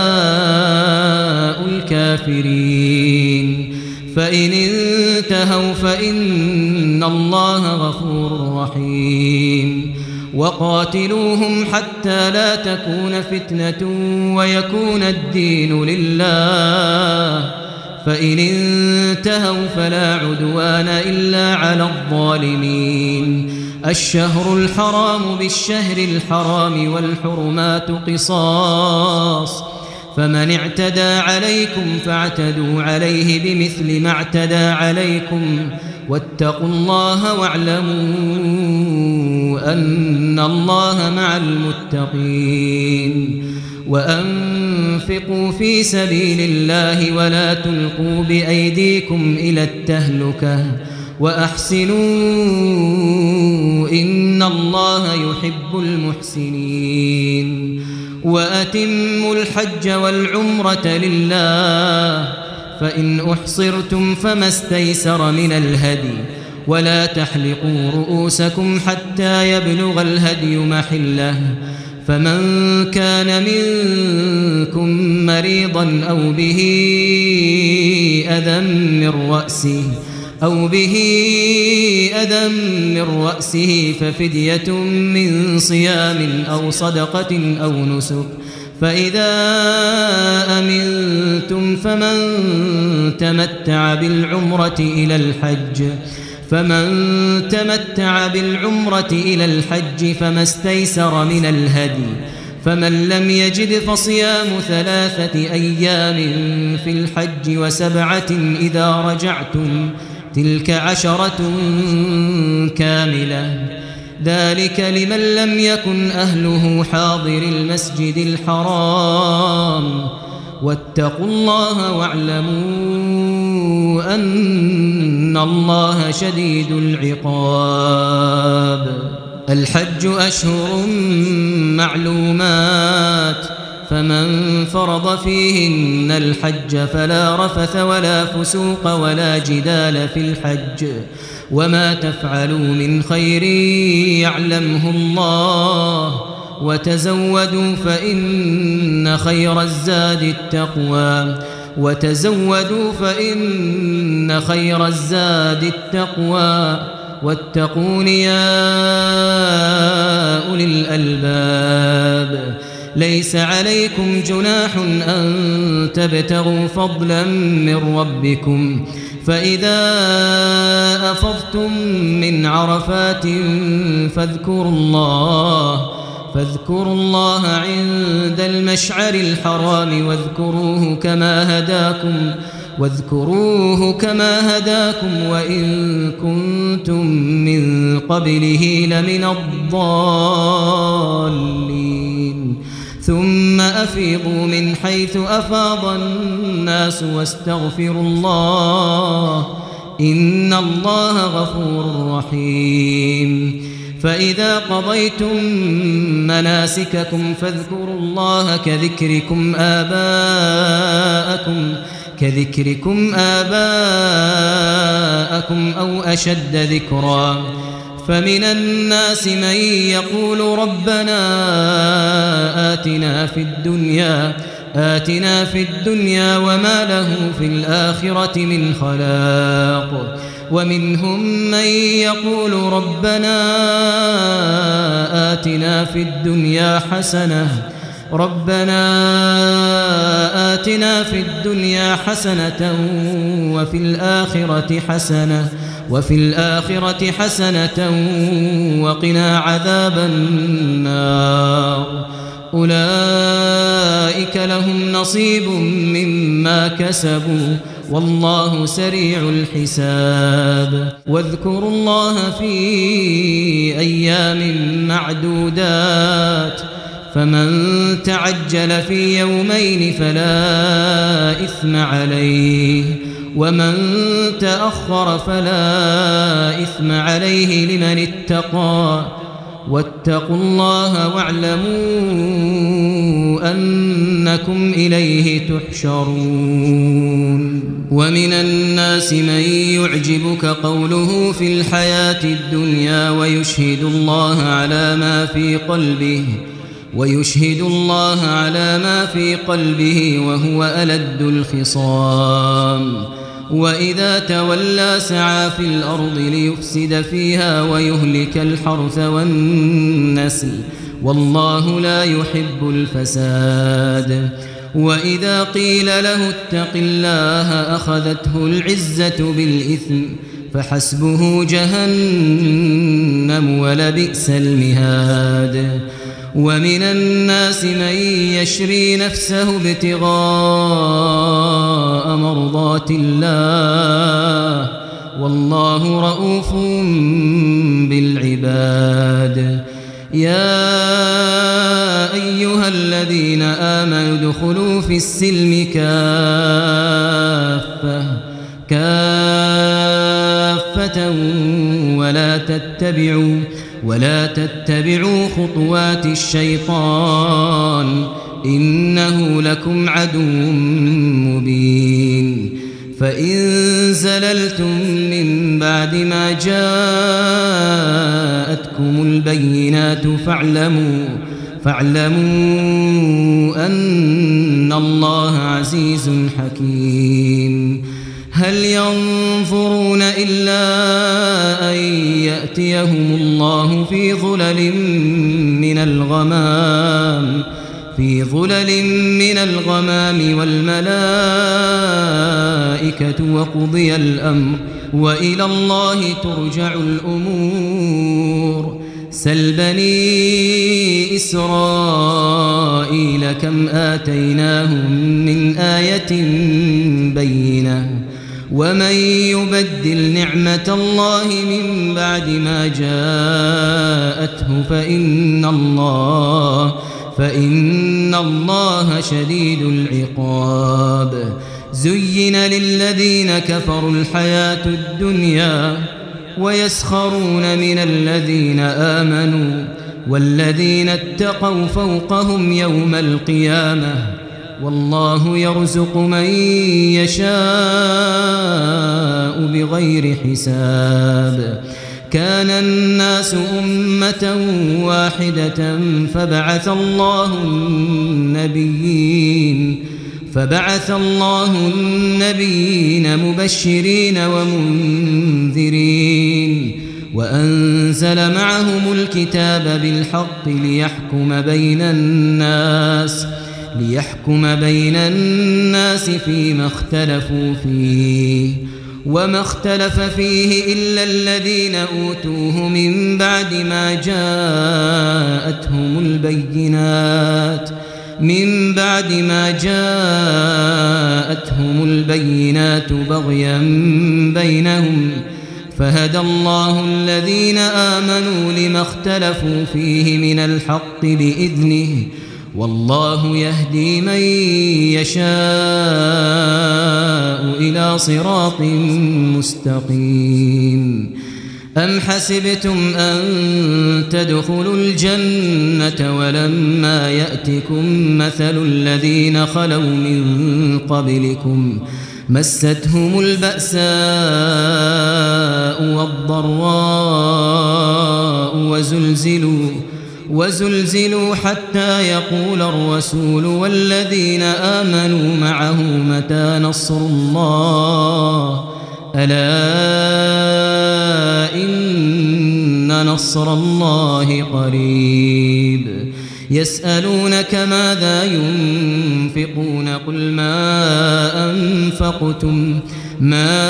الكافرين فإن انتهوا فإن الله غفور رحيم وقاتلوهم حتى لا تكون فتنة ويكون الدين لله فإن انتهوا فلا عدوان إلا على الظالمين الشهر الحرام بالشهر الحرام والحرمات قصاص فمن اعتدى عليكم فاعتدوا عليه بمثل ما اعتدى عليكم واتقوا الله واعلموا أن الله مع المتقين وأنفقوا في سبيل الله ولا تلقوا بأيديكم إلى التهلكة وأحسنوا إن الله يحب المحسنين وأتموا الحج والعمرة لله فإن أحصرتم فما استيسر من الهدي ولا تحلقوا رؤوسكم حتى يبلغ الهدي محله فمن كان منكم مريضا أو به أذى من رأسه أو به أذى من رأسه ففدية من صيام أو صدقة أو نسك فإذا أمنتم فمن تمتع بالعمرة إلى الحج فمن تمتع بالعمرة إلى الحج فما استيسر من الهدي فمن لم يجد فصيام ثلاثة أيام في الحج وسبعة إذا رجعتم تلك عشرة كاملة ذلك لمن لم يكن أهله حاضر المسجد الحرام واتقوا الله واعلموا أن الله شديد العقاب الحج أشهر معلومات فمن فرض فيهن الحج فلا رفث ولا فسوق ولا جدال في الحج وما تفعلوا من خير يعلمه الله وتزودوا فإن خير الزاد التقوى وتزودوا فإن خير الزاد التقوى واتقون يا أولي الألباب ليس عليكم جناح أن تبتغوا فضلا من ربكم فإذا أفضتم من عرفات فاذكروا الله فاذكروا الله عند المشعر الحرام واذكروه كما هداكم واذكروه كما هداكم وإن كنتم من قبله لمن الضالين ثم أفيضوا من حيث أفاض الناس واستغفروا الله إن الله غفور رحيم فإذا قضيتم مناسككم فاذكروا الله كذكركم آباءكم كذكركم آباءكم أو أشد ذكرا فمن الناس من يقول ربنا آتنا في الدنيا آتنا في الدنيا وما له في الآخرة من خلاق ومنهم من يقول ربنا آتنا في الدنيا حسنة ربنا آتنا في الدنيا حسنة وفي الآخرة حسنة وفي الآخرة حسنة وقنا عذاب النار أولئك لهم نصيب مما كسبوا والله سريع الحساب واذكروا الله في أيام معدودات فمن تعجل في يومين فلا إثم عليه ومن تأخر فلا إثم عليه لمن اتقى واتقوا الله واعلموا أنكم إليه تحشرون ومن الناس من يعجبك قوله في الحياة الدنيا ويشهد الله على ما في قلبه ويشهد الله على ما في قلبه وهو ألد الخصام وإذا تولى سعى في الأرض ليفسد فيها ويهلك الحرث والنسل والله لا يحب الفساد وإذا قيل له اتق الله أخذته العزة بالإثم فحسبه جهنم ولبئس المهاد ومن الناس من يشري نفسه ابتغاء مرضات الله والله رؤوف بالعباد يا أيها الذين آمنوا ادخلوا في السلم كافة كافة ولا تتبعوا ولا تتبعوا خطوات الشيطان إنه لكم عدو مبين فإن زللتم من بعد ما جاءتكم البينات فاعلموا فاعلموا أن الله عزيز حكيم هل ينظرون إلا أن يأتيهم الله في ظلل من الغمام في ظلل من الغمام والملائكة وقضي الأمر وإلى الله ترجع الأمور سل بني إسرائيل كم آتيناهم من آية بينة ومن يبدل نعمة الله من بعد ما جاءته فإن الله فإن الله شديد العقاب زين للذين كفروا الحياة الدنيا ويسخرون من الذين آمنوا والذين اتقوا فوقهم يوم القيامة والله يرزق من يشاء بغير حساب كان الناس أمة واحدة فبعث الله النبيين فبعث الله النبيين مبشرين ومنذرين وأنزل معهم الكتاب بالحق ليحكم بين الناس ليحكم بين الناس فيما اختلفوا فيه وما اختلف فيه إلا الذين أوتوه من بعد ما جاءتهم البينات من بعد ما جاءتهم البينات بغيا بينهم فهدى الله الذين آمنوا لما اختلفوا فيه من الحق بإذنه والله يهدي من يشاء إلى صراط مستقيم. أم حسبتم أن تدخلوا الجنة ولما يأتكم مثل الذين خلوا من قبلكم مستهم البأساء والضراء وزلزلوا وزلزلوا حتى يقول الرسول والذين آمنوا معه متى نصر الله ألا إن نصر الله قريب. يسألونك ماذا ينفقون قل ما أنفقتم ما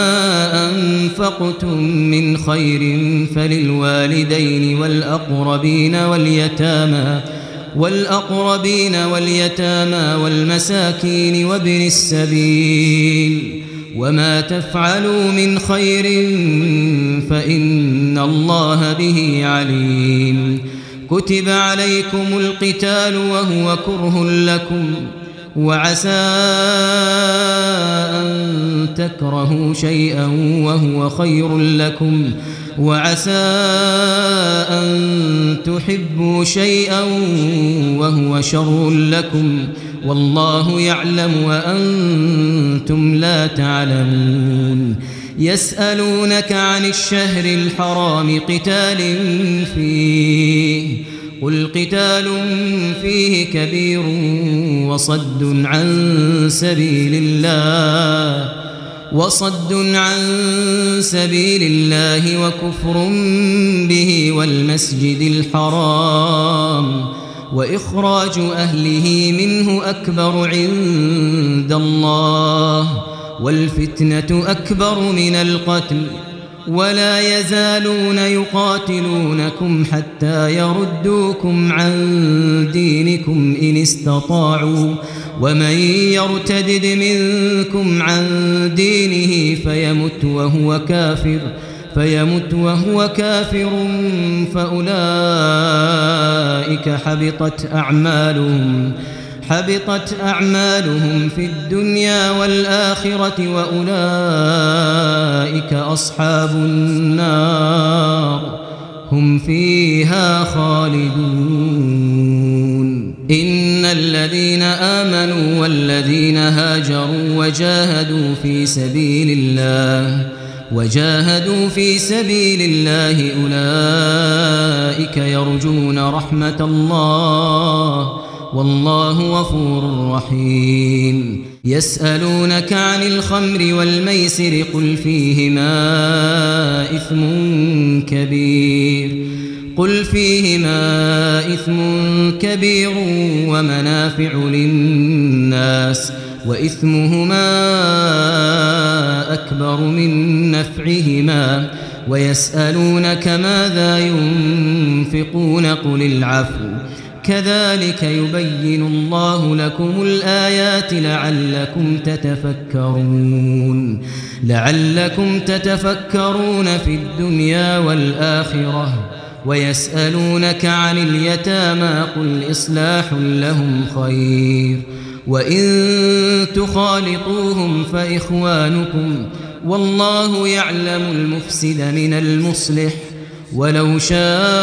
أنفقتم من خير فللوالدين والأقربين واليتامى والأقربين واليتامى والمساكين وابن السبيل وما تفعلوا من خير فإن الله به عليم. كتب عليكم القتال وهو كره لكم وعسى أن تكرهوا شيئا وهو خير لكم وعسى أن تحبوا شيئا وهو شر لكم والله يعلم وأنتم لا تعلمون. يسألونك عن الشهر الحرام قتال فيه قل قتال فيه كبير وصد عن سبيل الله وصد عن سبيل الله وكفر به والمسجد الحرام وإخراج أهله منه أكبر عند الله والفتنة أكبر من القتل ولا يزالون يقاتلونكم حتى يردوكم عن دينكم إن استطاعوا ومن يرتدد منكم عن دينه فيمت وهو كافر فيمت وهو كافر فأولئك حبطت أعمالهم حبطت أعمالهم في الدنيا والآخرة وأولئك أصحاب النار هم فيها خالدون. إن الذين آمنوا والذين هاجروا وجاهدوا في سبيل الله وجاهدوا في سبيل الله أولئك يرجون رحمة الله والله غفور رحيم. يسألونك عن الخمر والميسر قل فيهما إثم كبير قل فيهما إثم كبير ومنافع للناس وإثمهما أكبر من نفعهما ويسألونك ماذا ينفقون قل العفو كذلك يبين الله لكم الآيات لعلكم تتفكرون لعلكم تتفكرون في الدنيا والآخرة. ويسألونك عن اليتامى قل إصلاح لهم خير وإن تخالطوهم فإخوانكم والله يعلم المفسد من المصلح ولو شاء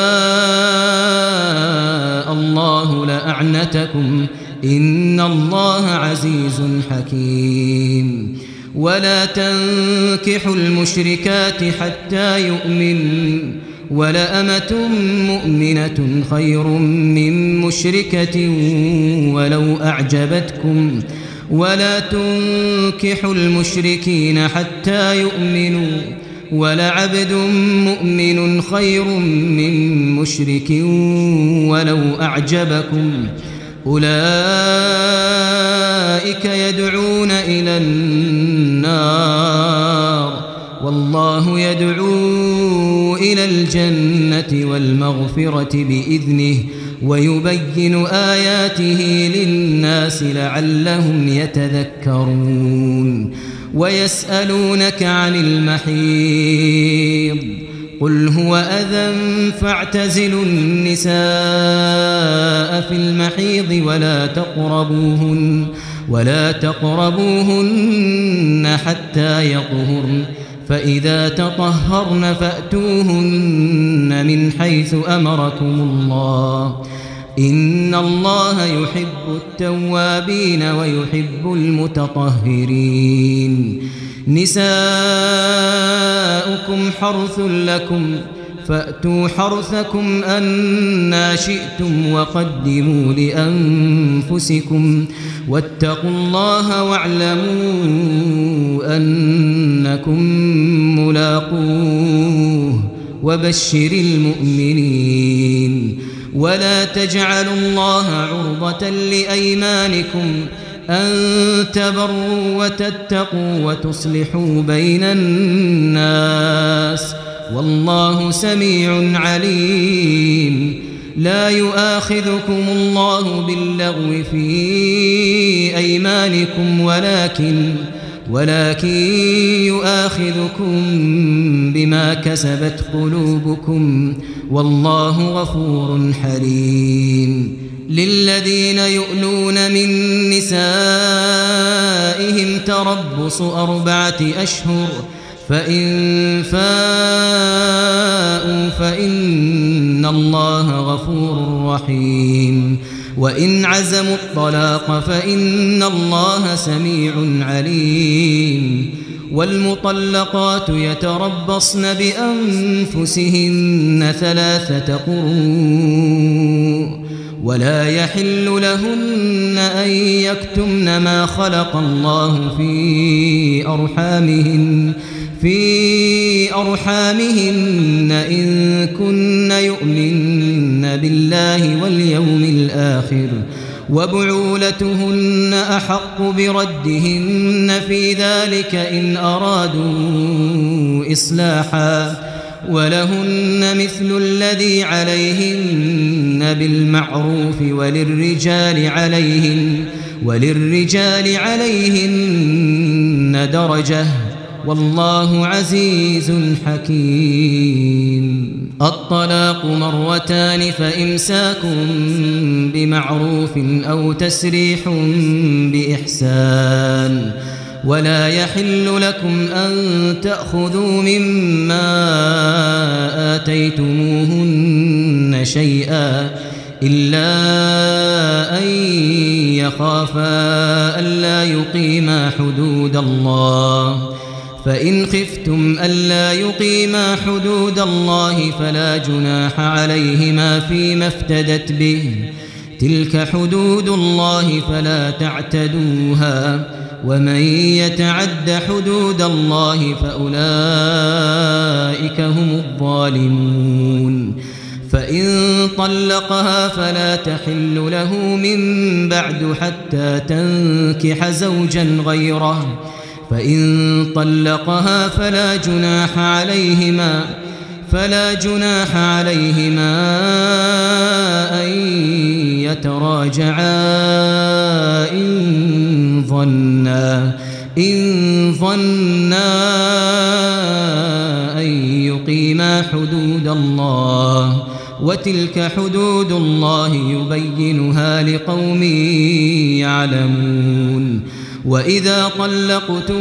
الله لأعنتكم إن الله عزيز حكيم. ولا تنكحوا المشركات حتى يؤمنوا ولأمة مؤمنة خير من مشركة ولو أعجبتكم ولا تنكحوا المشركين حتى يؤمنوا ولعبد مؤمن خير من مشرك ولو أعجبكم أولئك يدعون إلى النار والله يدعو إلى الجنة والمغفرة بإذنه ويبين آياته للناس لعلهم يتذكرون ويسألونك عن المحيض قل هو أذى فاعتزلوا النساء في المحيض ولا تقربوهن ولا تقربوهن حتى يطهرن فإذا تطهرن فأتوهن من حيث أمركم الله إن الله يحب التوابين ويحب المتطهرين نساؤكم حرث لكم فأتوا حرثكم أنا شئتم وقدموا لأنفسكم واتقوا الله واعلموا أنكم ملاقوه وبشر المؤمنين ولا تجعلوا الله عرضة لأيمانكم أن تبروا وتتقوا وتصلحوا بين الناس والله سميع عليم لا يؤاخذكم الله باللغو في أيمانكم ولكن ولكن يؤاخذكم بما كسبت قلوبكم والله غفور حليم للذين يؤلون من نسائهم تربص أربعة أشهر فإن فاءوا فإن الله غفور رحيم وإن عزموا الطلاق فإن الله سميع عليم والمطلقات يتربصن بأنفسهن ثلاثة قروء ولا يحل لهن أن يكتمن ما خلق الله في أرحامهن في أرحامهن إن كن يؤمن بالله واليوم الآخر وبعولتهن أحق بردهن في ذلك إن أرادوا إصلاحا ولهن مثل الذي عليهن بالمعروف وللرجال عليهن وللرجال عليهن درجة والله عزيز حكيم الطلاق مرتان فإمساك بمعروف أو تسريح بإحسان ولا يحل لكم أن تأخذوا مما آتيتموهن شيئا إلا أن يخافا ألا يقيما حدود الله فإن خفتم ألا يقيما حدود الله فلا جناح عليهما فيما افتدت به تلك حدود الله فلا تعتدوها ومن يتعد حدود الله فأولئك هم الظالمون فإن طلقها فلا تحل له من بعد حتى تنكح زوجا غيره فإن طلقها فلا جناح عليهما فلا جناح عليهما أن يتراجعا إن ظنا إن ظنا أن يقيما حدود الله وتلك حدود الله يبينها لقوم يعلمون وإذا طلقتم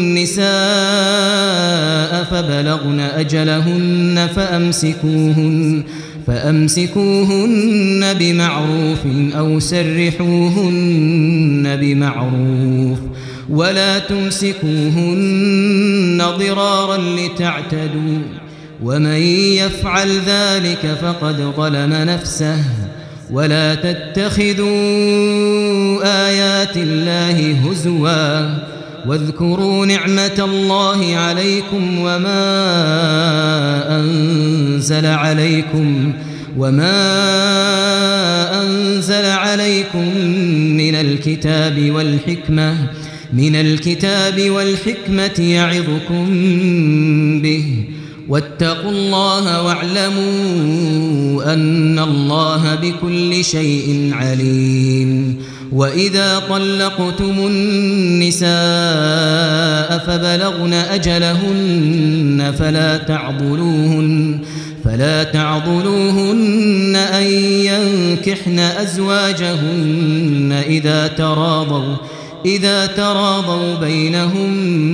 النساء فبلغن أجلهن فأمسكوهن فأمسكوهن بمعروف أو سرحوهن بمعروف ولا تمسكوهن ضرارا لتعتدوا ومن يفعل ذلك فقد ظلم نفسه ولا تتخذوا آيات الله هزوا واذكروا نعمة الله عليكم وما أنزل عليكم وما أنزل عليكم من الكتاب والحكمة من الكتاب والحكمة يعظكم به واتقوا الله واعلموا أن الله بكل شيء عليم. وإذا طلقتم النساء فبلغن أجلهن فلا تعضلوهن فلا تعضلوهن أن ينكحن أزواجهن إذا تراضوا إذا تراضوا بينهم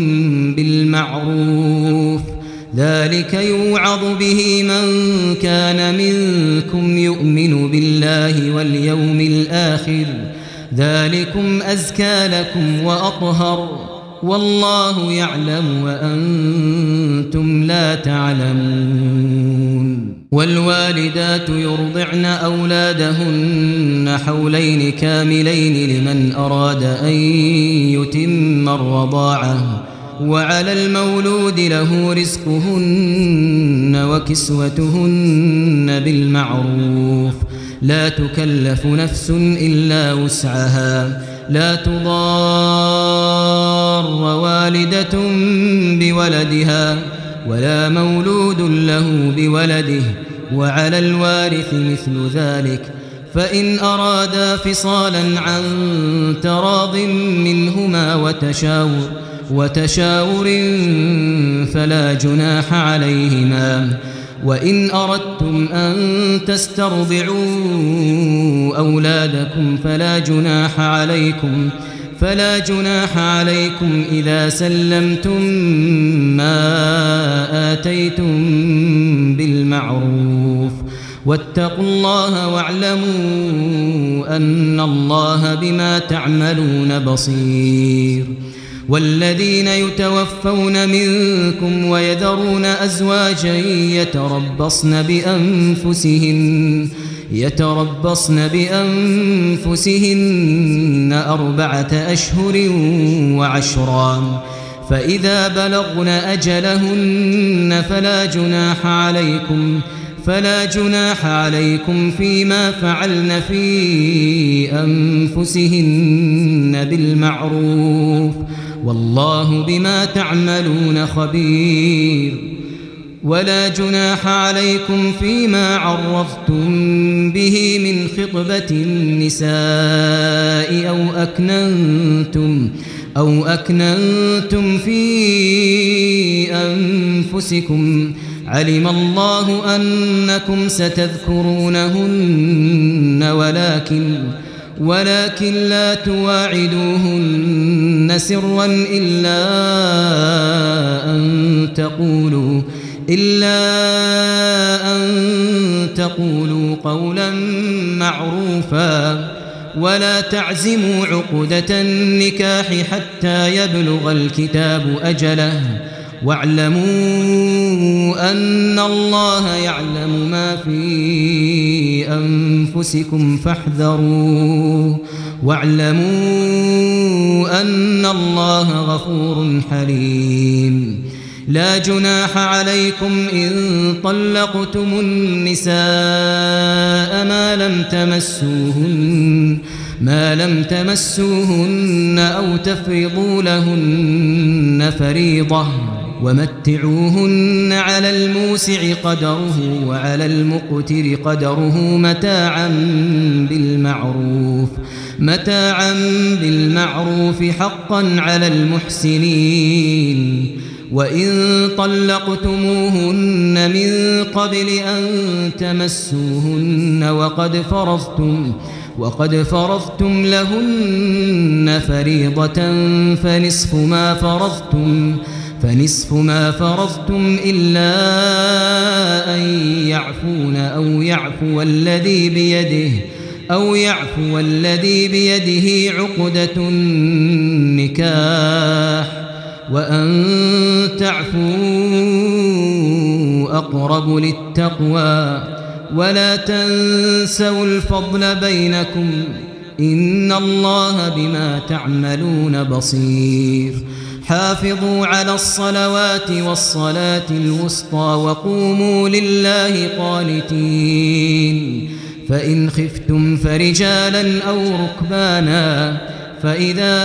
بالمعروف ذلك يوعظ به من كان منكم يؤمن بالله واليوم الآخر ذلكم أزكى لكم وأطهر والله يعلم وأنتم لا تعلمون. والوالدات يرضعن أولادهن حولين كاملين لمن أراد أن يتم الرضاعة وعلى المولود له رزقهن وكسوتهن بالمعروف لا تكلف نفس إلا وسعها لا تضار والدة بولدها ولا مولود له بولده وعلى الوارث مثل ذلك فإن أرادا فصالا عن تراض منهما وتشاور وتشاور فلا جناح عليهما. وإن أردتم أن تسترضعوا أولادكم فلا جناح عليكم فلا جناح عليكم إذا سلمتم ما آتيتم بالمعروف واتقوا الله واعلموا أن الله بما تعملون بصير. والذين يتوفون منكم ويذرون أزواجا يتربصن بأنفسهن يتربصن بأنفسهن أربعة أشهر وعشرا فإذا بلغن أجلهن فلا جناح عليكم فلا جناح عليكم فيما فعلن في أنفسهن بالمعروف والله بما تعملون خبير. ولا جناح عليكم فيما عرضتم به من خطبة النساء أو أكننتم أو أكننتم في أنفسكم علم الله أنكم ستذكرونهن ولكن ولكن لا تواعدوهن سرا إلا أن تقولوا إلا أن تقولوا قولا معروفا ولا تعزموا عقدة النكاح حتى يبلغ الكتاب أجله واعلموا أن الله يعلم ما في أنفسكم فاحذروه واعلموا أن الله غفور حليم. لا جناح عليكم إن طلقتم النساء ما لم تمسوهن ما لم تمسوهن أو تفرضوا لهن فريضة ومتعوهن على الموسع قدره وعلى المقتر قدره متاعا بالمعروف متاعا بالمعروف حقا على المحسنين. وإن طلقتموهن من قبل أن تمسوهن وقد فرضتم وقد فرضتم لهن فريضة فنصف ما فرضتم فنصف ما فرضتم إلا أن يعفون أو يعفو الذي بيده أو يعفو الذي بيده عقدة النكاح وأن تعفوا أقرب للتقوى ولا تنسوا الفضل بينكم إن الله بما تعملون بصير. حافظوا على الصلوات والصلاة الوسطى وقوموا لله قانتين فإن خفتم فرجالا أو ركبانا فإذا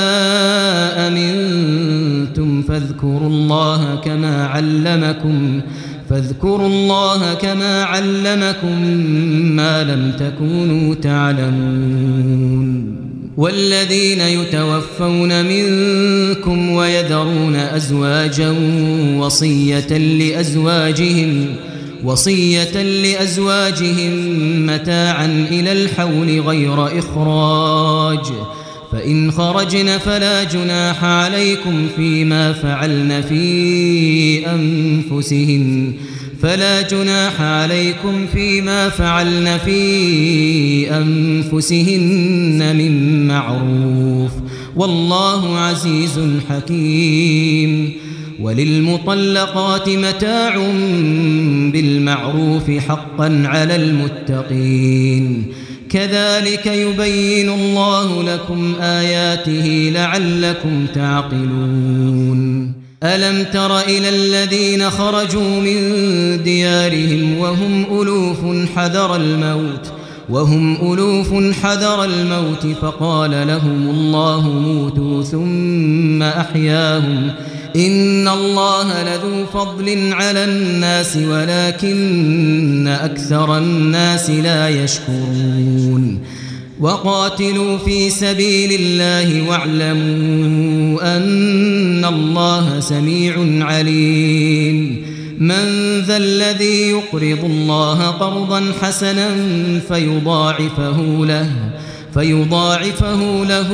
أمنتم فاذكروا الله كما علمكم فاذكروا الله كما علمكم ما لم تكونوا تعلمون والذين يتوفون منكم ويذرون أزواجا وصية لأزواجهم وصية لأزواجهم متاعا إلى الحول غير إخراج فإن خرجن فلا جناح عليكم فيما فعلن في أنفسهن فلا جناح عليكم فيما فعلن في أنفسهن من معروف والله عزيز حكيم وللمطلقات متاع بالمعروف حقا على المتقين كذلك يبين الله لكم آياته لعلكم تعقلون ألم تر إلى الذين خرجوا من ديارهم وهم ألوف حذر الموت وهم ألوف حذر الموت فقال لهم الله موتوا ثم أحياهم إن الله لذو فضل على الناس ولكن أكثر الناس لا يشكرون وقاتلوا في سبيل الله واعلموا أن الله سميع عليم من ذا الذي يقرض الله قرضا حسنا فيضاعفه له فيضاعفه له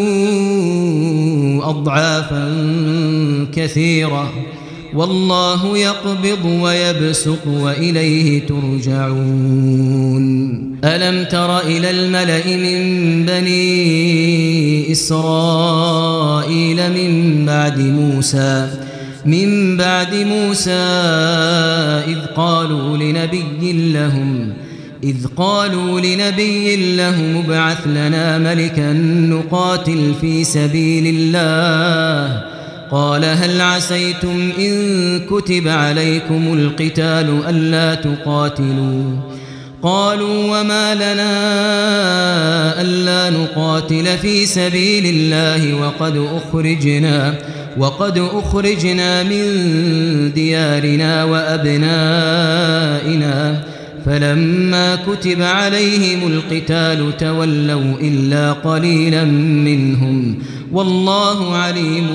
أضعافا كثيرة والله يقبض ويبسط وإليه ترجعون ألم تر إلى الملأ من بني إسرائيل من بعد موسى من بعد موسى إذ قالوا لنبي لهم إذ قالوا لنبي لهم ابعث لنا ملكا نقاتل في سبيل الله قال هل عسيتم إن كتب عليكم القتال ألا تقاتلوا قالوا وما لنا ألا نقاتل في سبيل الله وقد أخرجنا وقد أخرجنا من ديارنا وأبنائنا فلما كتب عليهم القتال تولوا إلا قليلا منهم والله عليم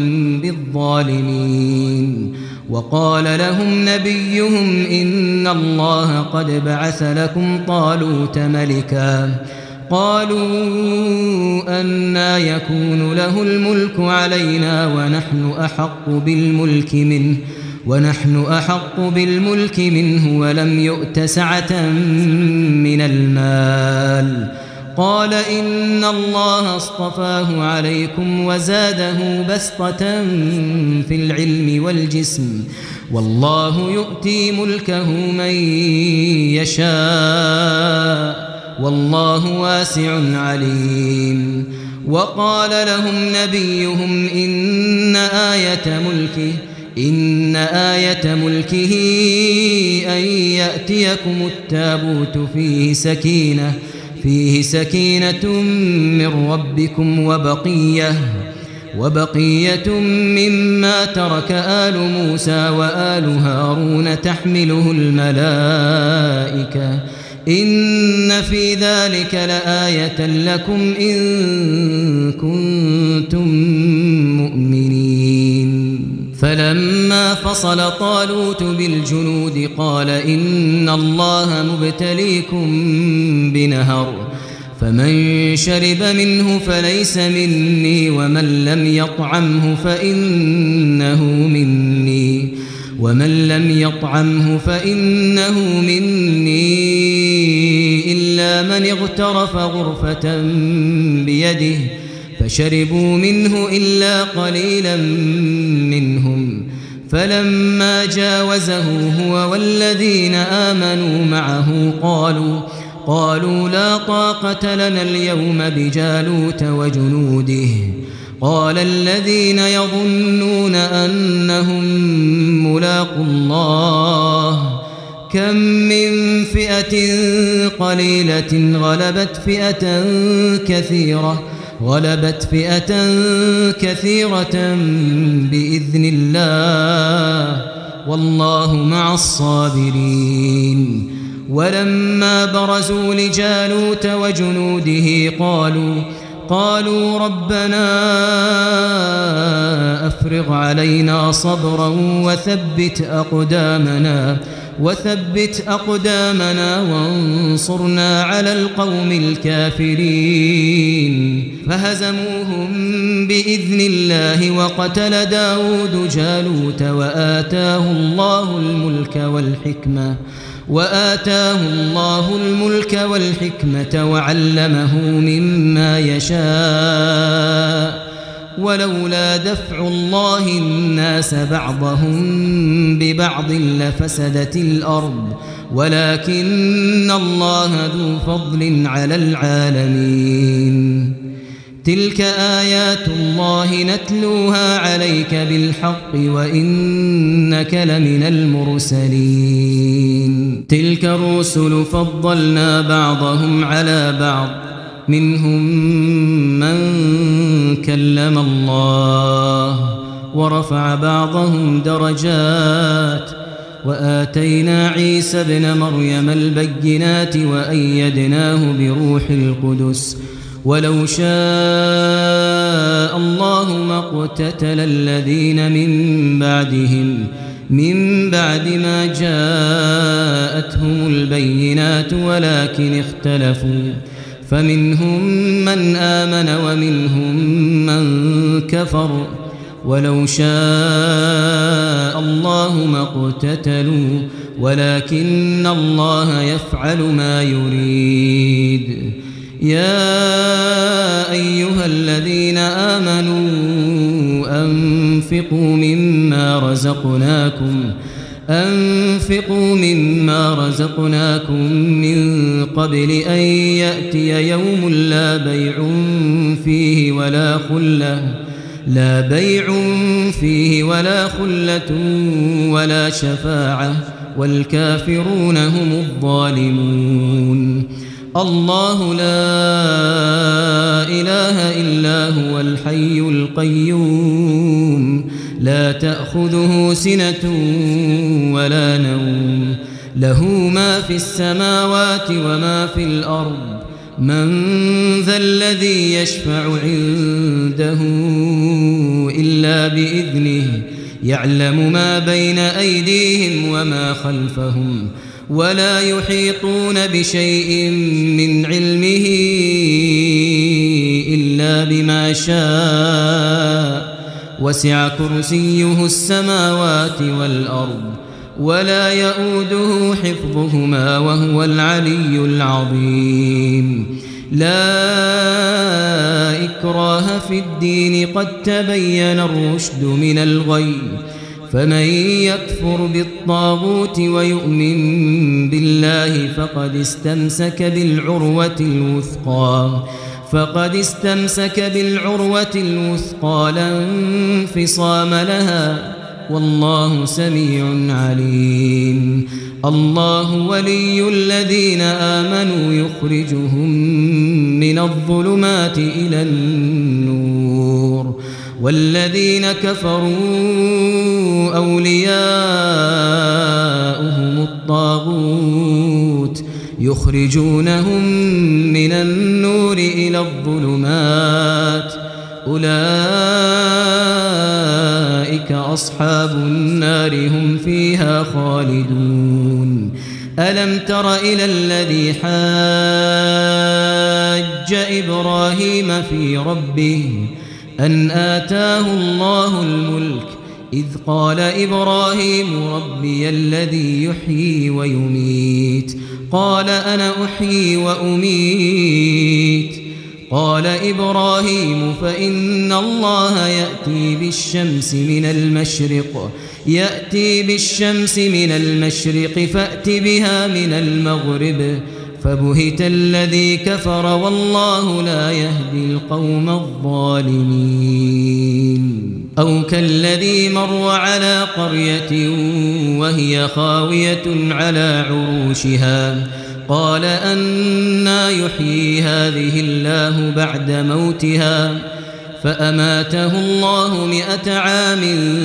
بالظالمين وقال لهم نبيهم إن الله قد بعث لكم طالوت ملكا قالوا أنى يكون له الملك علينا ونحن أحق بالملك منه ونحن أحق بالملك منه ولم يؤت سعة من المال قال إن الله اصطفاه عليكم وزاده بسطة في العلم والجسم والله يؤتي ملكه من يشاء والله واسع عليم وقال لهم نبيهم إن آية ملكه إن آية ملكه أن يأتيكم التابوت فيه سكينة فيه سكينة من ربكم وبقية وبقية مما ترك آل موسى وآل هارون تحمله الملائكة إن في ذلك لآية لكم إن كنتم مؤمنين فلما فصل طالوت بالجنود قال إن الله مبتليكم بنهر فمن شرب منه فليس مني ومن لم يطعمه فإنه مني ومن لم يطعمه فإنه مني إلا من اغترف غرفة بيده فشربوا منه إلا قليلا منهم فلما جاوزه هو والذين آمنوا معه قالوا قالوا لا طاقة لنا اليوم بجالوت وجنوده قال الذين يظنون أنهم ملاقوا الله كم من فئة قليلة غلبت فئة كثيرة غلبت فئة كثيرة بإذن الله والله مع الصابرين. ولما برزوا لجالوت وجنوده قالوا قالوا ربنا أفرغ علينا صبرا وثبت أقدامنا وثبت أقدامنا وانصرنا على القوم الكافرين. فهزموهم بإذن الله وقتل داود جالوت وآتاه الله الملك والحكمة وآتاه الله الملك والحكمة وعلمه مما يشاء ولولا دفع الله الناس بعضهم ببعض لفسدت الأرض ولكن الله ذو فضل على العالمين. تلك آيات الله نتلوها عليك بالحق وإنك لمن المرسلين. تلك الرسل فضلنا بعضهم على بعض منهم من كلم الله ورفع بعضهم درجات وآتينا عيسى ابن مريم البينات وأيدناه بروح القدس ولو شاء الله ما اقتتل الذين من بعدهم من بعد ما جاءتهم البينات ولكن اختلفوا فمنهم من آمن ومنهم من كفر ولو شاء الله ما اقتتلوا ولكن الله يفعل ما يريد. يا أيها الذين آمنوا أنفقوا مما رزقناكم أنفقوا مما رزقناكم من قبل أن يأتي يوم لا بيع فيه ولا خلة لا بيع فيه ولا خلة ولا شفاعة والكافرون هم الظالمون. الله لا إله إلا هو الحي القيوم لا تأخذه سنة ولا نوم له ما في السماوات وما في الأرض من ذا الذي يشفع عنده إلا بإذنه يعلم ما بين أيديهم وما خلفهم ولا يحيطون بشيء من علمه إلا بما شاء وسع كرسيه السماوات والأرض ولا يؤوده حفظهما وهو العلي العظيم. لا إكراه في الدين قد تبين الرشد من الغي فمن يكفر بالطاغوت ويؤمن بالله فقد استمسك بالعروة الوثقى فقد استمسك بالعروة الوثقى لا انفصام لها والله سميع عليم. الله ولي الذين آمنوا يخرجهم من الظلمات إلى النور والذين كفروا أولياؤهم الطاغوت يخرجونهم من النور إلى الظلمات أولئك أصحاب النار هم فيها خالدون. ألم تر إلى الذي حاج إبراهيم في ربه أن آتاه الله الملك إذ قال إبراهيم ربي الذي يحيي ويميت قال أنا أحيي وأميت قال إبراهيم فإن الله يأتي بالشمس من المشرق يأتي بالشمس من المشرق فأت بها من المغرب فبهت الذي كفر والله لا يهدي القوم الظالمين أو كالذي مر على قرية وهي خاوية على عروشها قال أنى يحيي هذه الله بعد موتها فأماته الله مئة عام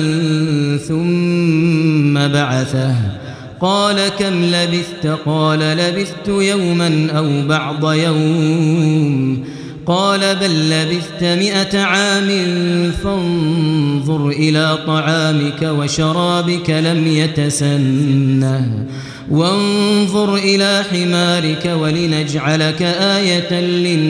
ثم بعثه قال كم لبثت قال لبثت يوما أو بعض يوم قال بل لبثت مئة عام فانظر إلى طعامك وشرابك لم يتسنه وانظر إلى حمارك ولنجعلك آية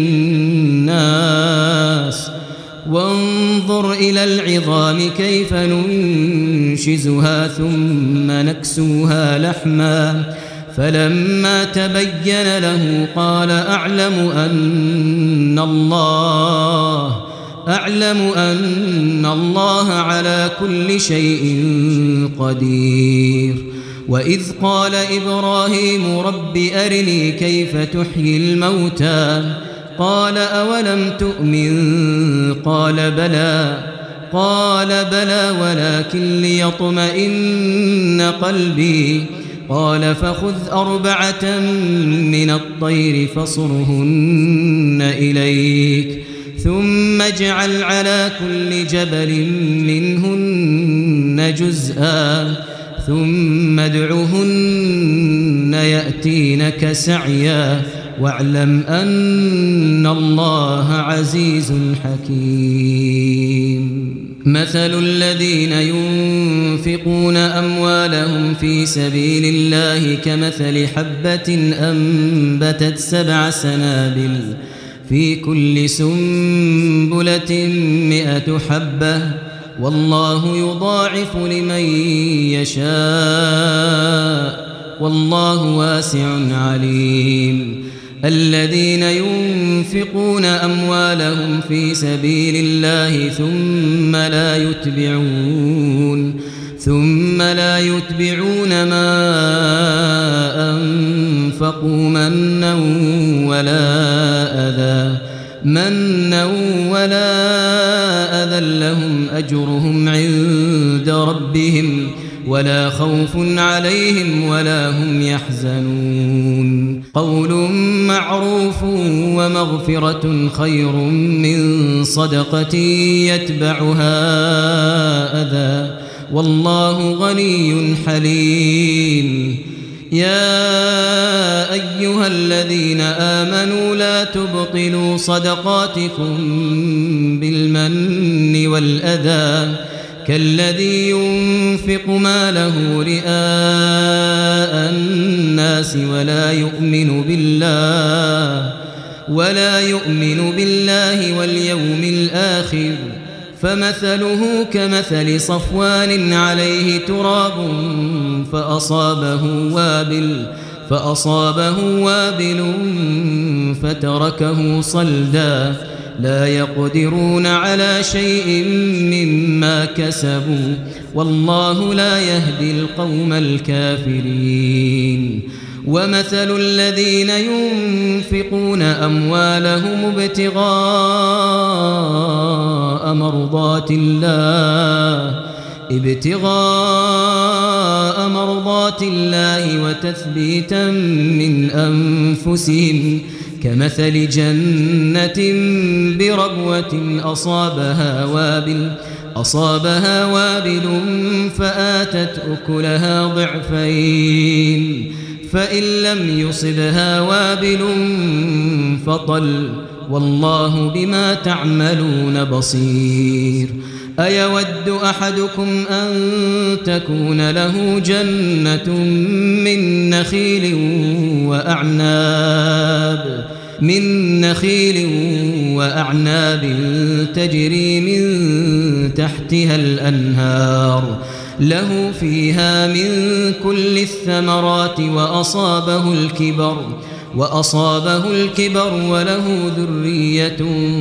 للناس وانظر إلى العظام كيف ننشزها ثم نكسوها لحما فلما تبين له قال أعلم أن الله أعلم أن الله على كل شيء قدير وإذ قال إبراهيم رب أرني كيف تحيي الموتى قال أولم تؤمن قال بلى قال بلى ولكن ليطمئن قلبي قال فخذ أربعة من الطير فصرهن إليك ثم اجعل على كل جبل منهن جزءا ثم ادعهن يأتينك سعيا واعلم أن الله عزيز حكيم مثل الذين ينفقون أموالهم في سبيل الله كمثل حبة أنبتت سبع سنابل في كل سنبلة مئة حبة والله يضاعف لمن يشاء والله واسع عليم الذين ينفقون أموالهم في سبيل الله ثم لا يتبعون ثم لا يتبعون ما أنفقوا منا ولا أذى منا ولا أذى لهم أجرهم عند ربهم ولا خوف عليهم ولا هم يحزنون قول معروف ومغفرة خير من صدقة يتبعها أذى والله غني حليم يا أيها الذين آمنوا لا تبطلوا صدقاتكم بالمن والأذى كالذي ينفق ماله رئاء الناس ولا يؤمن بالله ولا يؤمن بالله واليوم الآخر فمثله كمثل صفوان عليه تراب فأصابه وابل فأصابه وابل فتركه صلدا لا يقدرون على شيء مما كسبوا والله لا يهدي القوم الكافرين ومثل الذين ينفقون أموالهم ابتغاء مرضات الله ابتغاء مرضات الله وتثبيتا من أنفسهم كمثل جنة بربوة أصابها وابل أصابها وابل فآتت أكلها ضعفين فإن لم يصبها وابل فطل والله بما تعملون بصير أيود أحدكم أن تكون له جنة من نخيل وأعناب من نخيل وأعناب تجري من تحتها الأنهار له فيها من كل الثمرات وأصابه الكبر وأصابه الكبر وله ذرية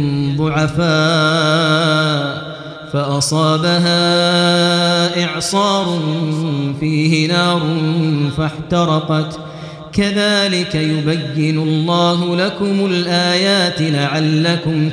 ضعفاء فأصابها إعصار فيه نار فاحترقت كذلك يبين الله لكم الآيات لعلكم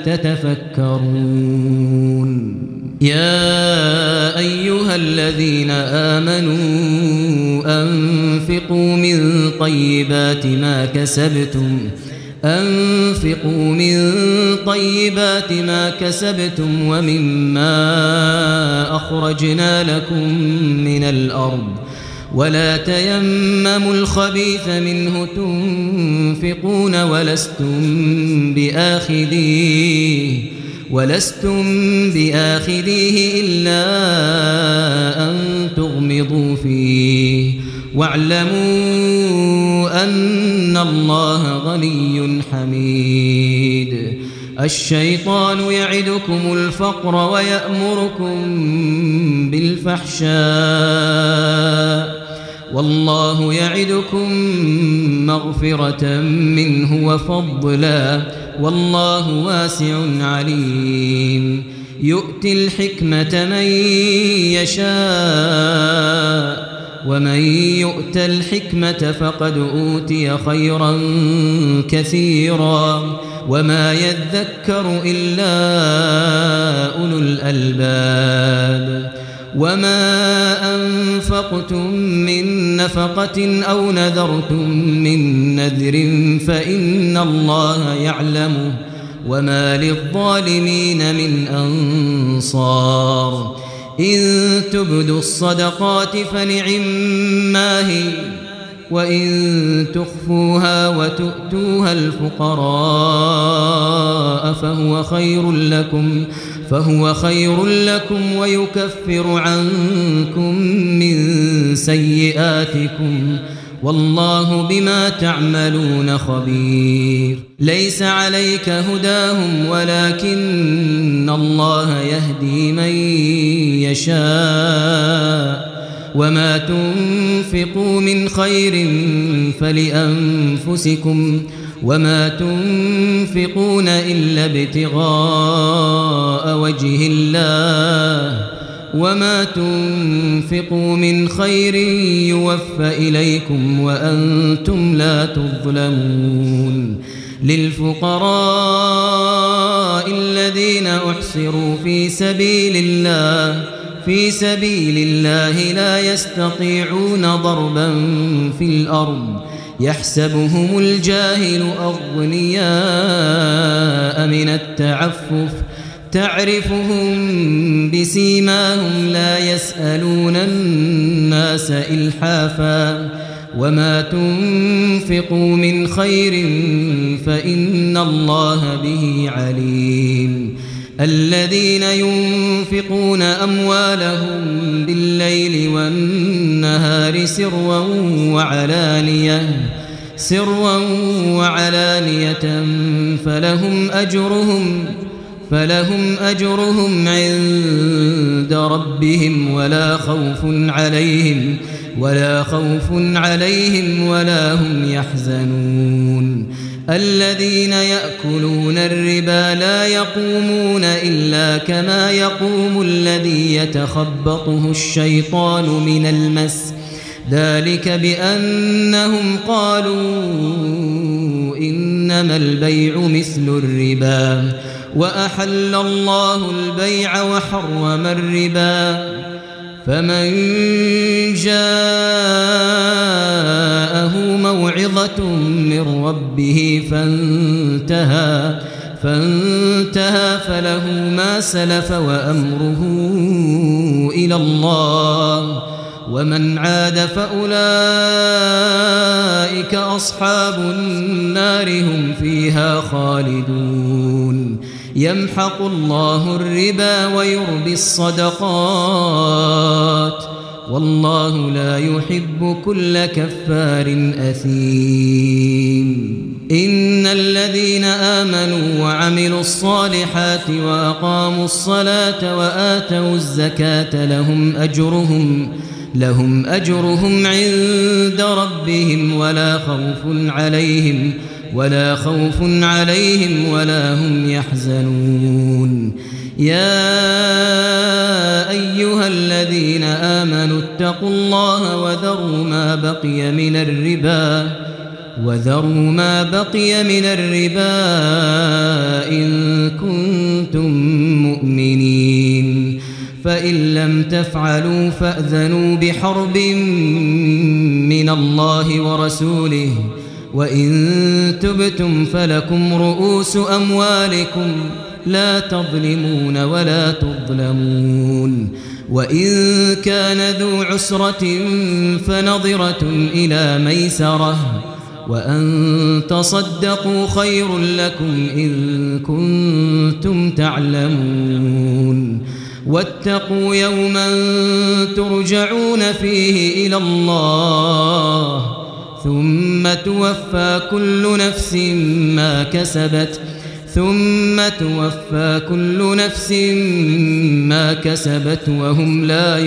تتفكرون يا أيها الذين آمنوا أنفقوا من طيبات ما كسبتم أنفقوا من طيبات ما كسبتم ومما أخرجنا لكم من الأرض ولا تيمموا الخبيث منه تنفقون ولستم بآخذيه ولستم بآخذيه إلا أن تغمضوا فيه واعلموا أن الله غني حميد الشيطان يعدكم الفقر ويأمركم بالفحشاء والله يعدكم مغفرة منه وفضلا والله واسع عليم يؤتي الحكمة من يشاء ومن يؤت الحكمة فقد أوتي خيرا كثيرا وما يذكر إلا أولو الألباب وما أنفقتم من نفقة أو نذرتم من نذر فإن الله يعلمه وما للظالمين من أنصار إن تبدوا الصدقات فنعما هي وإن تخفوها وتؤتوها الفقراء فهو خير لكم فهو خير لكم ويكفر عنكم من سيئاتكم والله بما تعملون خبير ليس عليك هداهم ولكن الله يهدي من يشاء وما تنفقوا من خير فلأنفسكم وما تنفقون إلا ابتغاء وجه الله وما تنفقوا من خير يوفى إليكم وأنتم لا تظلمون للفقراء الذين أحصروا في سبيل الله في سبيل الله لا يستطيعون ضربا في الأرض يحسبهم الجاهل أغنياء من التعفف تعرفهم بسيماهم لا يسألون الناس إلحافا وما تنفقوا من خير فإن الله به عليم الذين ينفقون أموالهم بالليل والنهار سرا وعلانية سرا وعلانية فلهم أجرهم فلهم أجرهم عند ربهم ولا خوف عليهم ولا خوف عليهم ولا هم يحزنون الذين يأكلون الربا لا يقومون إلا كما يقوم الذي يتخبطه الشيطان من المس ذلك بأنهم قالوا إنما البيع مثل الربا وأحل الله البيع وحرم الربا فمن جاءه موعظة من ربه فانتهى فانتهى فله ما سلف وأمره إلى الله ومن عاد فأولئك أصحاب النار هم فيها خالدون يمحق الله الربا ويربي الصدقات والله لا يحب كل كفار أثيم إن الذين آمنوا وعملوا الصالحات وأقاموا الصلاة وآتوا الزكاة لهم أجرهم لهم أجرهم عند ربهم ولا خوف عليهم ولا خوف عليهم ولا هم يحزنون يا أيها الذين آمنوا اتقوا الله وذروا ما بقي من الربا وذروا ما بقي من الربا إن كنتم مؤمنين فإن لم تفعلوا فأذنوا بحرب من الله ورسوله وإن تبتم فلكم رؤوس أموالكم لا تظلمون ولا تظلمون وإن كان ذو عسرة فنظرة إلى ميسرة وأن تصدقوا خير لكم إن كنتم تعلمون واتقوا يوما ترجعون فيه إلى الله ثم توفى كل نفس ما كسبت ثم توفى كل نفس ما كسبت وهم لا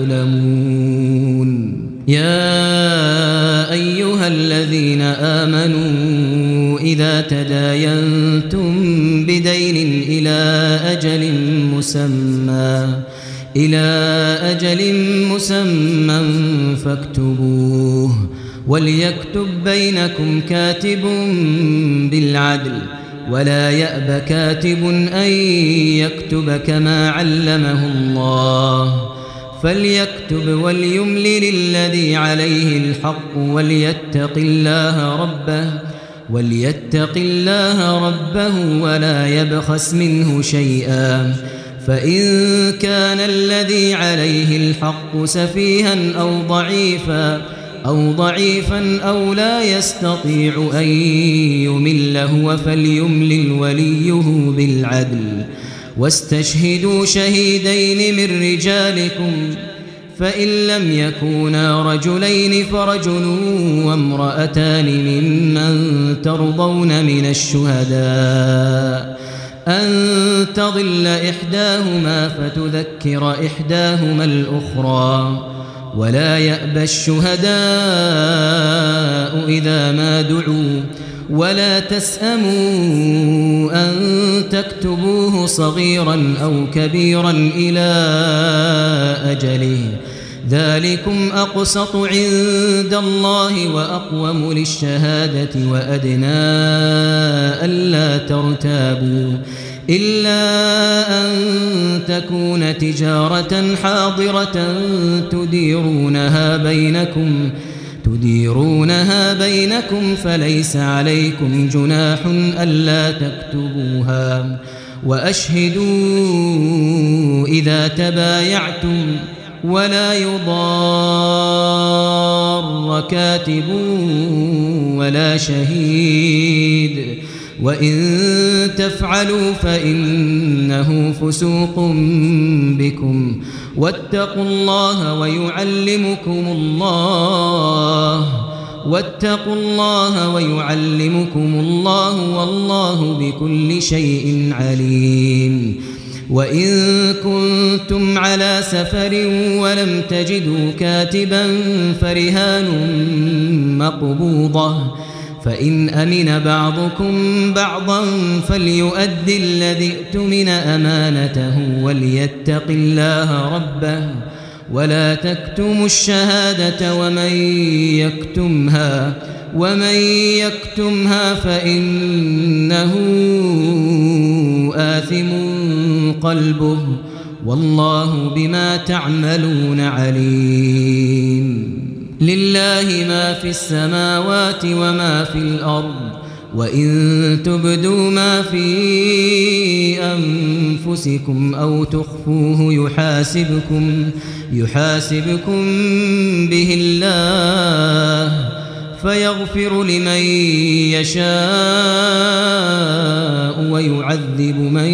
يظلمون يا أيها الذين آمنوا إذا تداينتم بدين إلى أجل مسمى إلى أجل مسمى فاكتبوه وليكتب بينكم كاتب بالعدل ولا يأب كاتب أن يكتب كما علمه الله فليكتب وليملل الذي عليه الحق وليتق الله ربه وليتق الله ربه ولا يبخس منه شيئا فإن كان الذي عليه الحق سفيها أو ضعيفا أو ضعيفا أو لا يستطيع أن يمل هو فليملل وليه بالعدل واستشهدوا شهيدين من رجالكم فإن لم يكونا رجلين فرجل وامرأتان ممن ترضون من الشهداء أن تضل إحداهما فتذكر إحداهما الأخرى ولا يأبى الشهداء إذا ما دعوا ولا تسأموا أن تكتبوه صغيرا أو كبيرا إلى أجله ذلكم أقسط عند الله وأقوم للشهادة وأدنى ألا ترتابوا إلا أن تكون تجارة حاضرة تديرونها بينكم تديرونها بينكم فليس عليكم جناح ألا تكتبوها وأشهدوا إذا تبايعتم ولا يضار كاتب ولا شهيد وإن تفعلوا فإنه فسوق بكم واتقوا الله ويعلمكم الله واتقوا الله ويعلمكم الله والله بكل شيء عليم وإن كنتم على سفر ولم تجدوا كاتبا فرهان مقبوضة فإن أمن بعضكم بعضا فليؤدي الذي اؤتمن أمانته وليتق الله ربه ولا تكتموا الشهادة ومن يكتمها ومن يكتمها فإنه آثم قلبه والله بما تعملون عليم لله ما في السماوات وما في الأرض وإن تبدوا ما في أنفسكم أو تخفوه يحاسبكم يحاسبكم به الله فيغفر لمن يشاء ويعذب من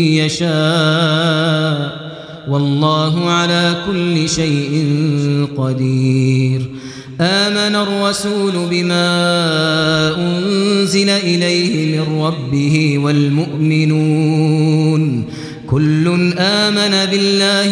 يشاء والله على كل شيء قدير آمن الرسول بما أنزل إليه من ربه والمؤمنون كل آمن بالله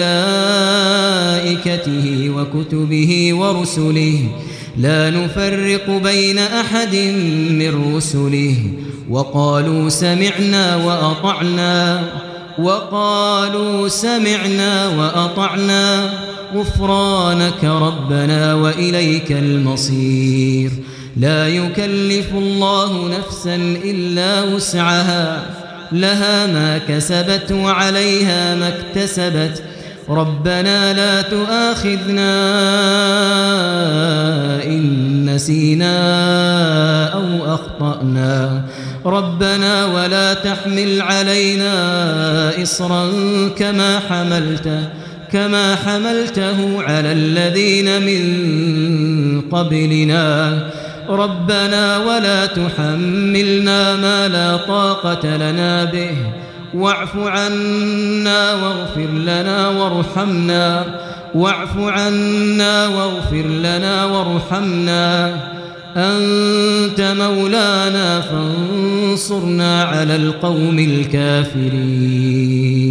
وملائكته وكتبه ورسله لا نفرق بين أحد من رسله وقالوا سمعنا وأطعنا وقالوا سمعنا وأطعنا غفرانك ربنا وإليك المصير لا يكلف الله نفسا إلا وسعها لها ما كسبت وعليها ما اكتسبت ربنا لا تؤاخذنا إن نسينا أو أخطأنا ربنا ولا تحمل علينا إصرا كما حملته كما حملته على الذين من قبلنا ربنا ولا تحملنا ما لا طاقة لنا به واعف عنا واغفر لنا وارحمنا واعف عنا واغفر لنا وارحمنا أنت مولانا فانصرنا على القوم الكافرين.